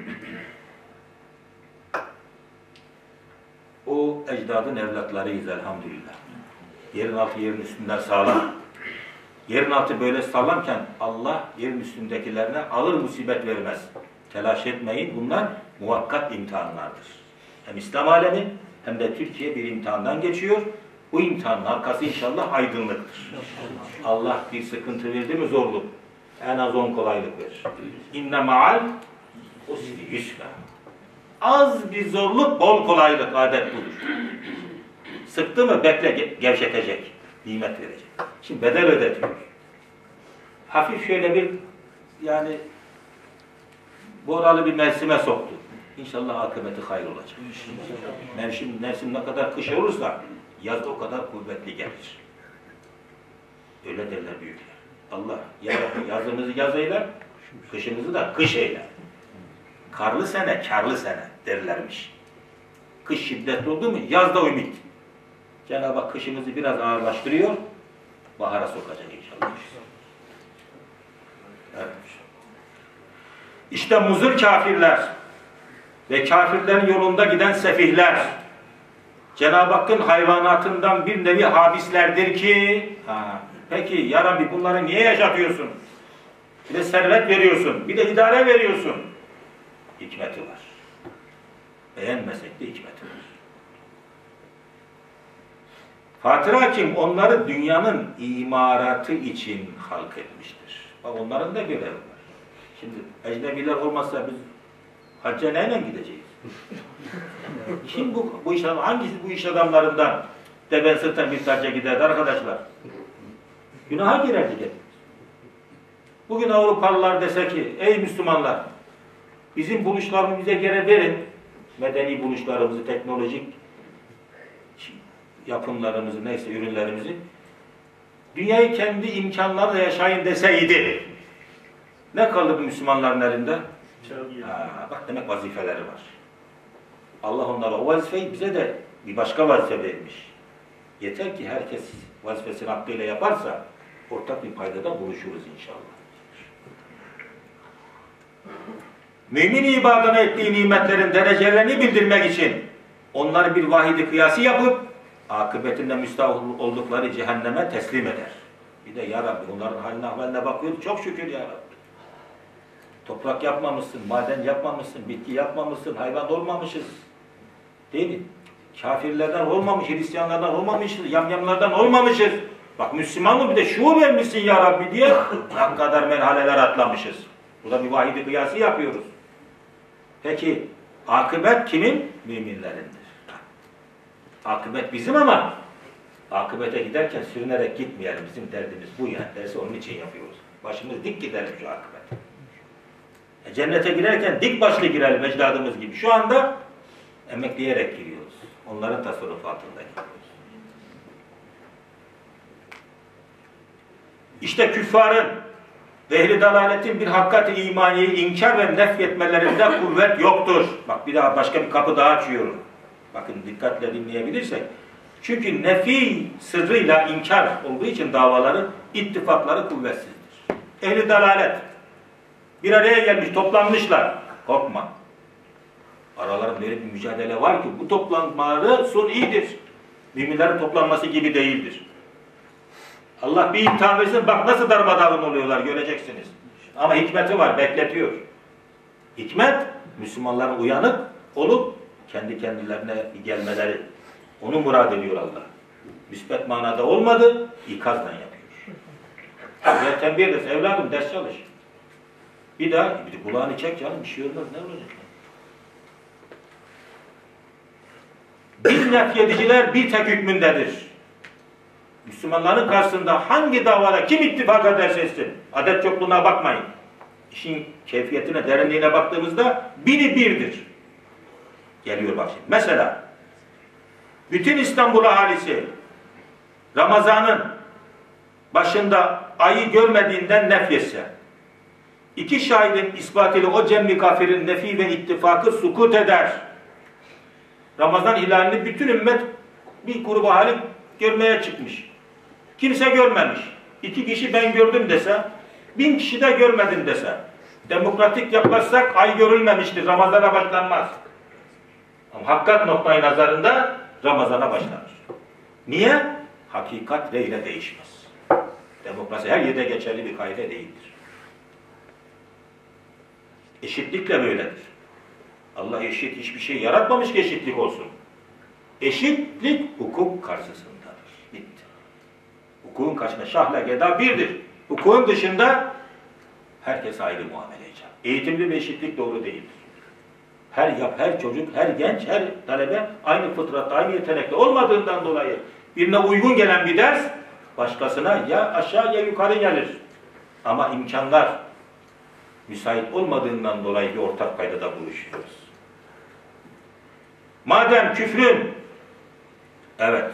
O ecdadın evlatlarıyız elhamdülillah. Yerin altı yerin üstünden sağlam. Yerin altı böyle sağlamken Allah yerin üstündekilerine ağır musibet vermez. Telaş etmeyin, bunlar muhakkak imtihanlardır. Hem İslam alemi hem de Türkiye bir imtihandan geçiyor. Bu imtihanın arkası inşallah aydınlıktır. Allah bir sıkıntı verdi mi zorluk. En az on kolaylık verir. İnne ma'al usri yusra. Az bir zorluk, bol kolaylık, adet budur. Sıktı mı bekle, gevşetecek, nimet verecek. Şimdi bedel ödetiyor. Hafif şöyle bir, yani boralı bir mevsime soktu. İnşallah akıbeti hayır olacak. Mevsim, mevsim ne kadar kış olursa yaz o kadar kuvvetli gelir. Öyle derler büyükler. Allah yazınızı yaz eyler, kışınızı da kış eyler. Karlı sene, karlı sene derlermiş. Kış şiddetli oldu mu yaz da ümit. Cenab-ı Hak kışımızı biraz ağırlaştırıyor, bahara sokacak inşallah. Evet. İşte muzır kafirler ve kafirlerin yolunda giden sefihler Cenab-ı Hakk'ın hayvanatından bir nevi habislerdir ki ha, peki ya Rabbi bunları niye yaşatıyorsun? Bir de servet veriyorsun, bir de idare veriyorsun. Hikmeti var. Beğenmesek de hikmeti var. Fatih Hakim onları dünyanın imaratı için halk etmiştir. Bak onların da görevi var. Şimdi ecnebiler olmazsa biz hacca neyle gideceğiz? Kim bu, bu iş adamı, hangisi bu iş adamlarından deben sırttan bir hacca giderdi arkadaşlar? Günaha girerdik hep. Bugün Avrupalılar dese ki, ey Müslümanlar, bizim buluşlarımızı bize geri verin, medeni buluşlarımızı, teknolojik yapımlarımızı, neyse ürünlerimizi, dünyayı kendi imkanlarla yaşayın deseydi, ne kaldı bu Müslümanların elinde? Ha, bak demek vazifeleri var. Allah onlara o vazifeyi, bize de bir başka vazife vermiş. Yeter ki herkes vazifesini hakkıyla yaparsa, ortak bir paydada buluşuruz inşallah. Mümin ibadına ettiği nimetlerin derecelerini bildirmek için onları bir vahidi kıyası yapıp akıbetinde müstahil oldukları cehenneme teslim eder. Bir de ya Rabbi onların haline ahvaline bakıyoruz. Çok şükür ya Rabbi. Toprak yapmamışsın, maden yapmamışsın, bitki yapmamışsın, hayvan olmamışız. Değil mi? Kafirlerden olmamış, Hristiyanlardan olmamışız, yamyamlardan olmamışız. Bak Müslümanlığı bir de şuur vermişsin ya Rabbi diye ne kadar merhaleler atlamışız. Burada bir vahidi kıyası yapıyoruz. Peki akıbet kimin? Müminlerindir. Akıbet bizim ama akıbete giderken sürünerek gitmeyelim. Bizim derdimiz bu yani. Dersi onun için yapıyoruz. Başımız dik gidelim şu akıbete. E, cennete girerken dik başlı girelim ecdadımız gibi. Şu anda emekleyerek giriyoruz. Onların tasarrufatında gidiyoruz. İşte küffarın ve ehli dalaletin bir hakikat-i imaniyeyi inkar ve nefretmelerinde kuvvet yoktur. Bak bir daha başka bir kapı daha açıyorum. Bakın dikkatle dinleyebilirsek. Çünkü nefi sırrıyla inkar olduğu için davaları, ittifakları kuvvetsizdir. Ehli dalalet bir araya gelmiş, toplanmışlar. Korkma. Aralarında böyle bir mücadele var ki bu toplanmaları sunidir. Müminlerin toplanması gibi değildir. Allah bir imtihan versin, bak nasıl darmadağın oluyorlar göreceksiniz. Ama hikmeti var, bekletiyor. Hikmet, Müslümanların uyanık olup kendi kendilerine gelmeleri. Onu murad ediyor Allah. Müsbet manada olmadı, ikazla yapıyor. Güzel tembih edersin, evladım ders çalış. Bir daha, bir de kulağını çek canım, bir şey olmaz, ne olacak? Bir nefyediciler bir tek hükmündedir. Müslümanların karşısında hangi davada kim ittifak ederse etsin, adet çokluğuna bakmayın. İşin keyfiyetine, derinliğine baktığımızda biri birdir. Geliyor bak şimdi. Mesela bütün İstanbul ahalisi Ramazan'ın başında ayı görmediğinden nefyetse, iki şahidin ispatıyla o cemmi kafirin nefi ve ittifakı sukut eder. Ramazan hilalini bütün ümmet bir grubu hali görmeye çıkmış. Kimse görmemiş. İki kişi ben gördüm dese, bin kişi de görmedim dese, demokratik yaklaşsak ay görülmemiştir, Ramazan'a başlanmaz. Ama hakikat noktayı nazarında Ramazan'a başlanır. Niye? Hakikat reyle değişmez. Demokrasi her yerde geçerli bir kaide değildir. Eşitlikle böyledir. Allah eşit hiçbir şey yaratmamış ki eşitlik olsun. Eşitlik hukuk karşısındadır. Bitti. Hukukun karşısında şahla geda birdir. Hukukun dışında Herkes ayrı muamele edecek. Eğitimli ve eşitlik doğru değildir. Her yap, her çocuk, her genç, her talebe aynı fıtratta, aynı yetenekte olmadığından dolayı birine uygun gelen bir ders başkasına ya aşağı ya yukarı gelir. Ama imkanlar müsait olmadığından dolayı bir ortak paydada buluşuyoruz. Madem küfrün, evet,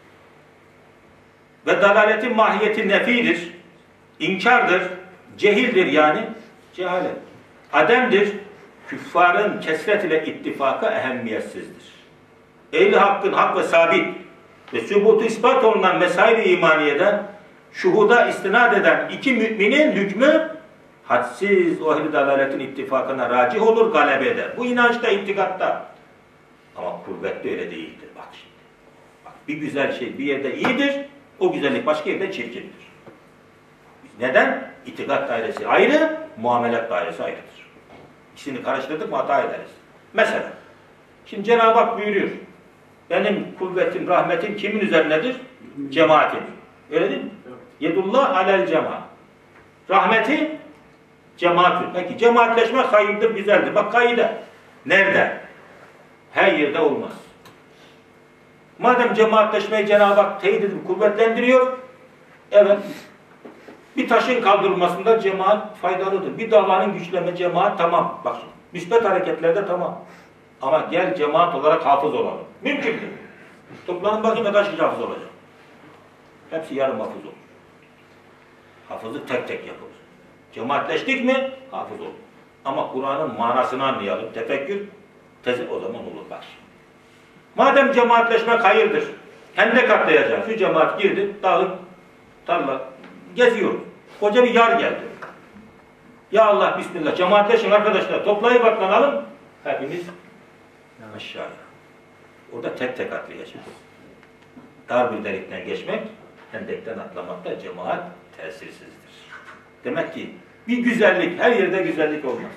ve dalaletin mahiyeti nefidir, inkardır, cehildir yani, cehalet. Ademdir, küffarın kesret ile ittifakı ehemmiyetsizdir. Ehli hakkın hak ve sabit ve sübutu ispat olunan mesail-i imaniyeden şuhuda istinad eden iki müminin hükmü hadsiz o ehli dalaletin ittifakına racih olur, galebe eder. Bu inançta, itikatta. Ama kuvvetli öyle değildir. Bak şimdi. Bak, bir güzel şey bir yerde iyidir, o güzellik başka yerde çirkindir. Neden? İtikat dairesi ayrı, muamelat dairesi ayrıdır. İkisini karıştırdık mı hata ederiz. Mesela, şimdi Cenab-ı Hak buyuruyor, benim kuvvetim, rahmetim kimin üzerinedir? Cemaatin. Öyle değil mi? Yedullah alel cemaat. Rahmeti cemaattir. Peki cemaatleşme hayırdır, güzeldir. Bak kaide. Nerede? Her yerde olmaz. Madem cemaatleşmeyi Cenab-ı Hak teyit edip kuvvetlendiriyor, evet, bir taşın kaldırılmasında cemaat faydalıdır. Bir dağların güçlenme cemaat tamam. Bak şimdi, müsbet hareketlerde tamam. Ama gel cemaat olarak hafız olalım. Mümkün değil. Toplanın bakayım kaç kişi hafız olacak. Hepsi yarım hafız olur. Hafızlık tek tek yapılır. Cemaatleştik mi? Hafız olur. Ama Kur'an'ın manasını anlayalım. Tefekkür, tezi o zaman olur bak şimdi. Madem cemaatleşmek hayırdır, hendek atlayacağız. Şu cemaat girdi, dağın, tarla, geziyoruz. Koca bir yar geldi. Ya Allah bismillah, cemaatleşin arkadaşlar, toplayıp atlanalım. Hepimiz aşağıya. Orada tek tek atlayacağız. Dar bir delikten geçmek, hendekten atlamakta cemaat tesirsizdir. Demek ki bir güzellik, her yerde güzellik olmaz.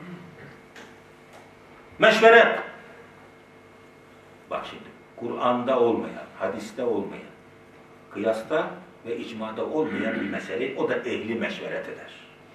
Meşveret. Bak şimdi, Kur'an'da olmayan, hadiste olmayan, kıyasta ve icmada olmayan bir mesele, o da ehli meşveret eder.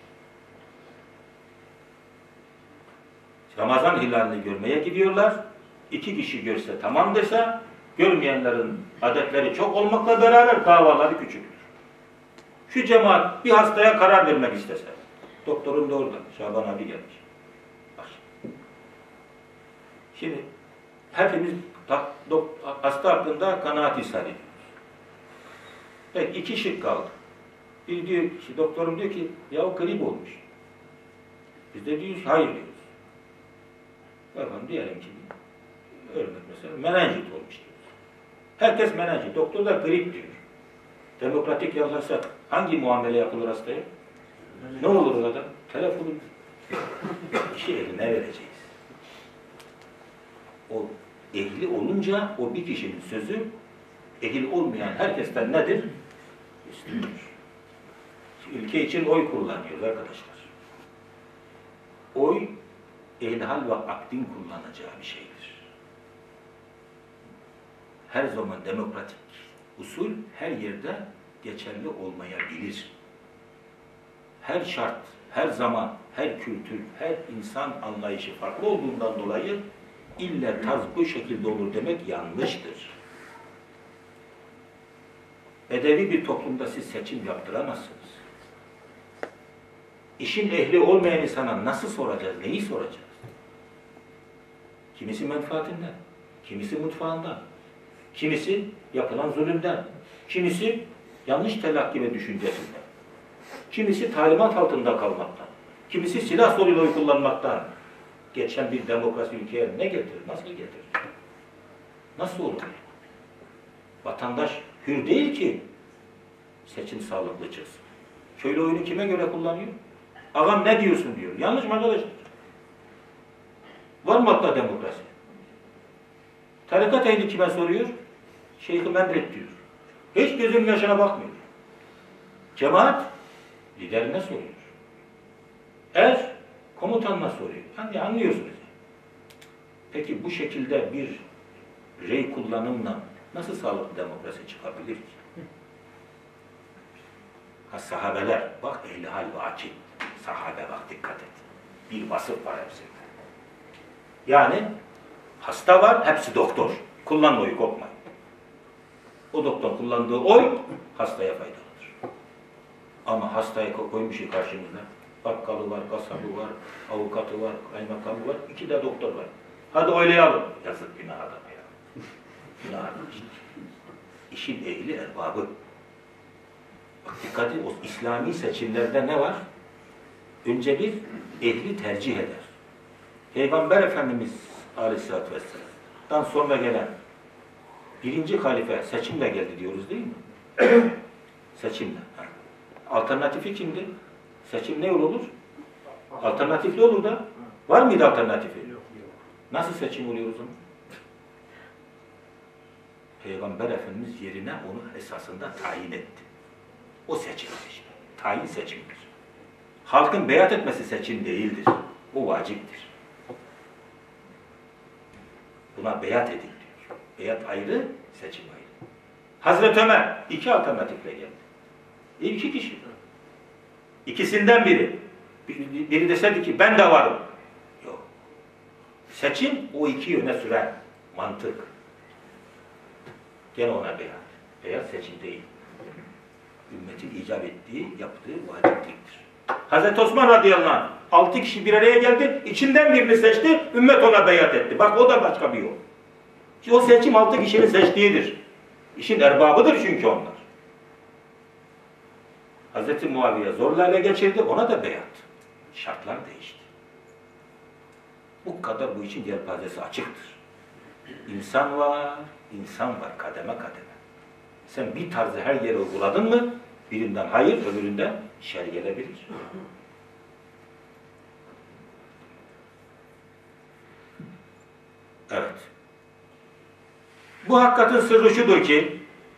Ramazan hilalini görmeye gidiyorlar. İki kişi görse tamamdırsa, görmeyenlerin adetleri çok olmakla beraber davaları küçüktür. Şu cemaat bir hastaya karar vermek istese, doktorun da orada, Şaban abi gelmiş. Bak şimdi. Şimdi hepimiz hasta hakkında kanaat ishal ediyoruz. Peki iki şık kaldı. Bir diyor, işte doktorum diyor ki, ya o grip olmuş. Biz de diyoruz, hayır diyoruz. Efendim diyelim ki, örnek mesela, menenjit olmuş diyoruz. Herkes menenjit, doktor da grip diyor. Demokratik yazarsak hangi muamele yapılır hastaya? Ne olur orada? Telefonu kişi eline vereceğiz. O ehli olunca o bir kişinin sözü ehil olmayan herkesten nedir? Üstündür. Ülke için oy kullanıyoruz arkadaşlar. Oy ehlihal ve akdin kullanacağı bir şeydir. Her zaman demokratik usul her yerde geçerli olmayabilir. Her şart, her zaman, her kültür, her insan anlayışı farklı olduğundan dolayı ille tarz bu şekilde olur demek yanlıştır. Bedevi bir toplumda siz seçim yaptıramazsınız. İşin ehli olmayan insana nasıl soracağız, neyi soracağız? Kimisi menfaatinden, kimisi mutfağından, kimisi yapılan zulümden, kimisi yanlış telakki ve düşüncesinden, kimisi talimat altında kalmaktan, kimisi silah zoruyla oy kullanmaktan geçen bir demokrasi ülkeye ne getirir, nasıl getirir? Nasıl olur? Vatandaş hür değil ki seçim sağlıklı çıksın. Köylü oyunu kime göre kullanıyor? Ağam ne diyorsun diyor. Yanlış mı arkadaşlar? Var mı hatta demokrasi? Tarikat ehli kime soruyor? Şeyh-i Memret diyor. Hiç gözünün yaşına bakmıyor. Cemaat liderine soruyor. Er komutanına soruyor. Hani anlıyorsunuz. Peki bu şekilde bir rey kullanımla nasıl sağlıklı demokrasi çıkabilir ki? Ha sahabeler, bak ehli hal ve akil. Sahabe bak dikkat et. Bir vasıf var hepsinde. Yani hasta var, hepsi doktor. Kullanma oyu, korkmayın. O doktor kullandığı oy hastaya faydalıdır. Ama hastaya koymuş karşımızda. Bakkalı var, kasabı var, avukatı var, kaymakamı var, iki de doktor var. Hadi oylayalım. Yazık günah adamı ya. Günah adamı işte. İşin ehli erbabı. Bak dikkat et, o İslami seçimlerde ne var? Önce bir ehli tercih eder. Peygamber Efendimiz Aleyhisselatü Vesselam'dan sonra gelen birinci halife seçimle geldi diyoruz değil mi? Seçimle. Alternatifi kimdi? Seçim ne yol olur? Alternatifli olur da. Var mıydı alternatifi? Nasıl seçim oluyor o zaman? Peygamber Efendimiz yerine onu esasında tayin etti. O seçimdir işte. Tayin seçimdir. Halkın beyat etmesi seçim değildir. O vaciptir. Buna beyat edin diyor. Beyat ayrı, seçim ayrı. Hazreti Ömer iki alternatifle geldi. İki kişi. İkisinden biri. Biri deseydi ki ben de varım. Yok. Seçim o iki yöne süren mantık. Gene ona beyat. Beyat seçim değil. Ümmetin icap ettiği, yaptığı vacipliktir. Hazreti Osman radıyallahu anh altı kişi bir araya geldi, içinden birini seçti, ümmet ona beyat etti. Bak o da başka bir yol. O seçim altı kişinin seçtiğidir. İşin erbabıdır çünkü onlar. Hazreti Muaviye zorla ele geçirdi, ona da beyat. Şartlar değişti. Bu kadar bu için yelpazesi açıktır. İnsan var, insan var kademe kademe. Sen bir tarzı her yere uyguladın mı, birinden hayır, öbüründen şer gelebilir. Evet. Bu hakikatin sırrı şudur ki,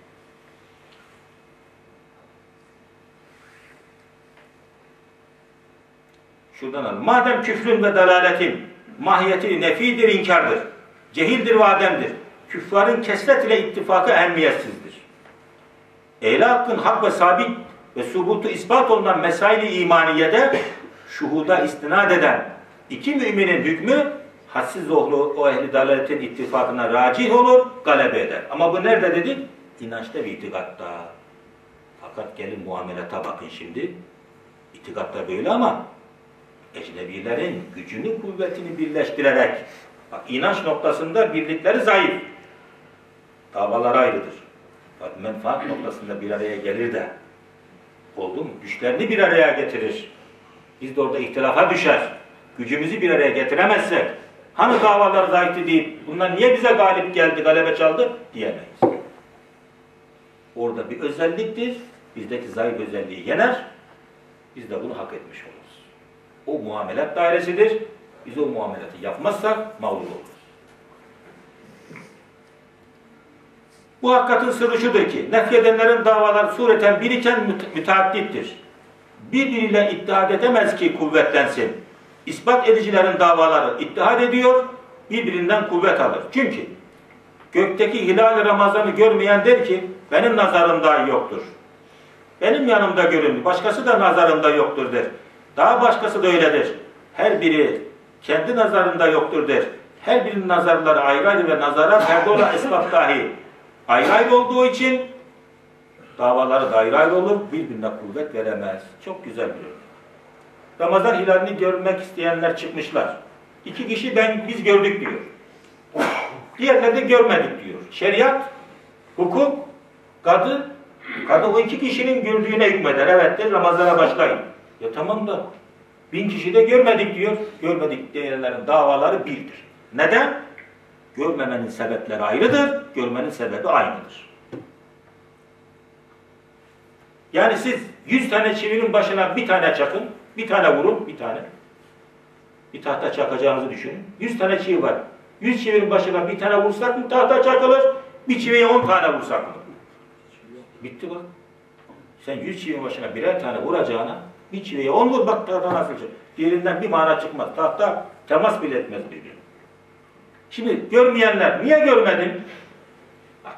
şuradan al. Madem küfrün ve dalaletin mahiyeti nefidir, inkardır. Cehildir ve ademdir. Küffarın kesret ile ittifakı ehemmiyetsizdir. Ehl-i hakkın hak ve sabit ve subutu ispat olunan mesail-i imaniyede şuhuda istinad eden iki müminin hükmü hadsiz oğlu o ehli dalaletin ittifakına racih olur, galebe eder. Ama bu nerede dedik? İnançta ve itikatta. Fakat gelin muamelata bakın şimdi. İtikatta böyle ama ecnebilerin gücünü, kuvvetini birleştirerek, bak inanç noktasında birlikleri zayıf. Davalar ayrıdır. Bak menfaat noktasında bir araya gelir de, oldu mu? Güçlerini bir araya getirir. Biz de orada ihtilafa düşer. Gücümüzü bir araya getiremezsek, hani davalar zayıftı deyip, bunlar niye bize galip geldi, galebe çaldı diyemeyiz. Orada bir özelliktir, bizdeki zayıf özelliği yener, biz de bunu hak etmiş oluruz. O muamelat dairesidir. Biz o muamelatı yapmazsak mağlup oluruz. Bu hakikatin sırrı şudur ki, nefyedenlerin davalar sureten biriken müte müteaddittir. Birbiriyle ittihad edemez ki kuvvetlensin. İspat edicilerin davaları ittihad ediyor, birbirinden kuvvet alır. Çünkü gökteki hilal-i Ramazan'ı görmeyen der ki, benim nazarımda yoktur. Benim yanımda göründü, başkası da nazarımda yoktur der. Daha başkası da öyledir. Her biri kendi nazarında yoktur der. Her birinin nazarları ayrı ayrı ve nazara ferdola esbab dahi ayrı ayrı olduğu için davaları da ayrı ayrı olur, birbirine kuvvet veremez. Çok güzel bir örnek. Ramazan hilalini görmek isteyenler çıkmışlar. İki kişi ben biz gördük diyor. Diğerleri de görmedik diyor. Şeriat, hukuk, kadı, kadı o iki kişinin gördüğüne hükmeder. Evet der, Ramazan'a başlayın. Ya tamam da bin kişi de görmedik diyor. Görmedik diyenlerin davaları birdir. Neden? Görmemenin sebepleri ayrıdır, görmenin sebebi aynıdır. Yani siz yüz tane çivinin başına bir tane çakın, bir tane vurun, bir tane. Bir tahta çakacağınızı düşünün. Yüz tane çivi var. Yüz çivinin başına bir tane vursak mı tahta çakılır, bir çiviye on tane vursak mı? Bitti bak. Sen yüz çivinin başına birer tane vuracağına, bir çiviye on vur, bak tahta nasıl çıkıyor. Diğerinden bir mana çıkmaz. Tahta temas bile etmez birbirine. Şimdi görmeyenler, niye görmedin? Bak.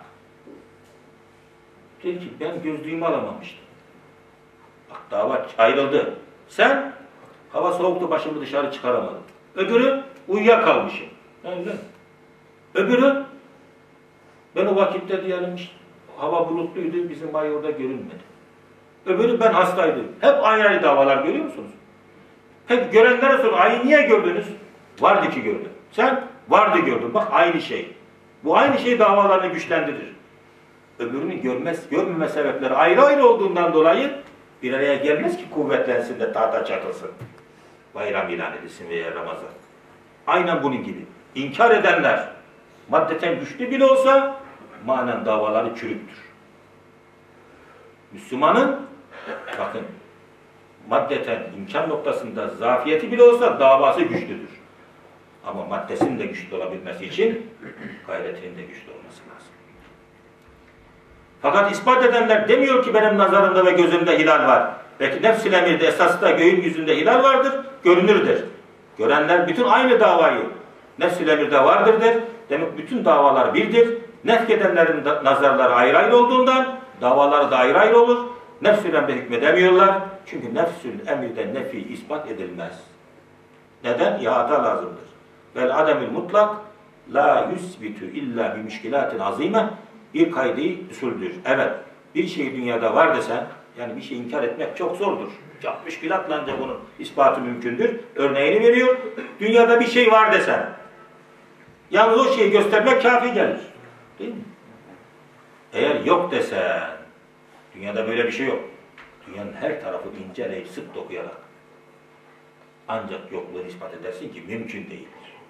Dedi ki ben gözlüğümü alamamıştım. Bak dava ayrıldı. Sen Hava soğuktu, başımı dışarı çıkaramadım. Öbürü uyuyakalmışım. Öyle. Öbürü ben o vakitte diyelim işte, hava bulutluydu, bizim ay orada görünmedi. Öbürü ben hastaydım. Hep aynı aynı davalar görüyor musunuz? Hep görenlere sorun, ayı niye gördünüz? Vardı ki gördüm. Sen vardı gördün. Bak aynı şey. Bu aynı şey davalarını güçlendirir. Öbürünün görmez, görmeme sebepleri ayrı ayrı olduğundan dolayı bir araya gelmez ki kuvvetlensin de tahta çakılsın. Bayram ilan edilsin veya Ramazan. Aynen bunun gibi. İnkar edenler maddeten güçlü bile olsa manen davaları çürüktür. Müslümanın bakın maddeten imkan noktasında zafiyeti bile olsa davası güçlüdür. Ama maddesinin de güçlü olabilmesi için gayretinin de güçlü olması lazım. Fakat ispat edenler demiyor ki benim nazarımda ve gözümde hilal var. Belki nefs-i emirde esas da göğün yüzünde hilal vardır, görünürdür. Görenler bütün aynı davayı nefs-i emirde vardır der. Demek bütün davalar birdir. Nefkedenlerin nazarları ayrı ayrı olduğundan davaları da ayrı ayrı olur. Nefs-i emre hükmedemiyorlar. Çünkü nefs-ül emirde nefi ispat edilmez. Neden? İhata lazımdır. Vel ademül mutlak la yusbitu illa bi müşkilatin azime bir kaydı usuldür. Evet, bir şey dünyada var desen, yani bir şey inkar etmek çok zordur. Çok müşkilatla önce bunun ispatı mümkündür. Örneğini veriyor. Dünyada bir şey var desen, yalnız o şeyi göstermek kafi gelir. Değil mi? Eğer yok desen, dünyada böyle bir şey yok. Dünyanın her tarafı inceleyip sık dokuyarak ancak yokluğunu ispat edersin ki mümkün değildir.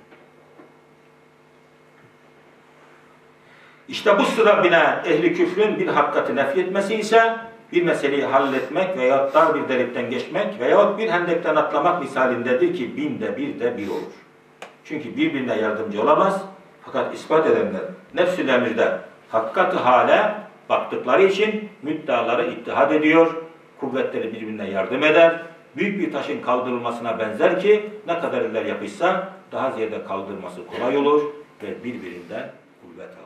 İşte bu sıra bina ehli küfrün bir hakikati nefyetmesi ise bir meseleyi halletmek veya dar bir delikten geçmek veya bir hendekten atlamak misalindedir ki binde bir de bir olur. Çünkü birbirine yardımcı olamaz. Fakat ispat edenler nefs-i emirde hakikati hale baktıkları için müddaları ittihad ediyor. Kuvvetleri birbirine yardım eder. Büyük bir taşın kaldırılmasına benzer ki ne kadar eller yapışsa daha ziyade kaldırması kolay olur ve birbirinden kuvvet alır.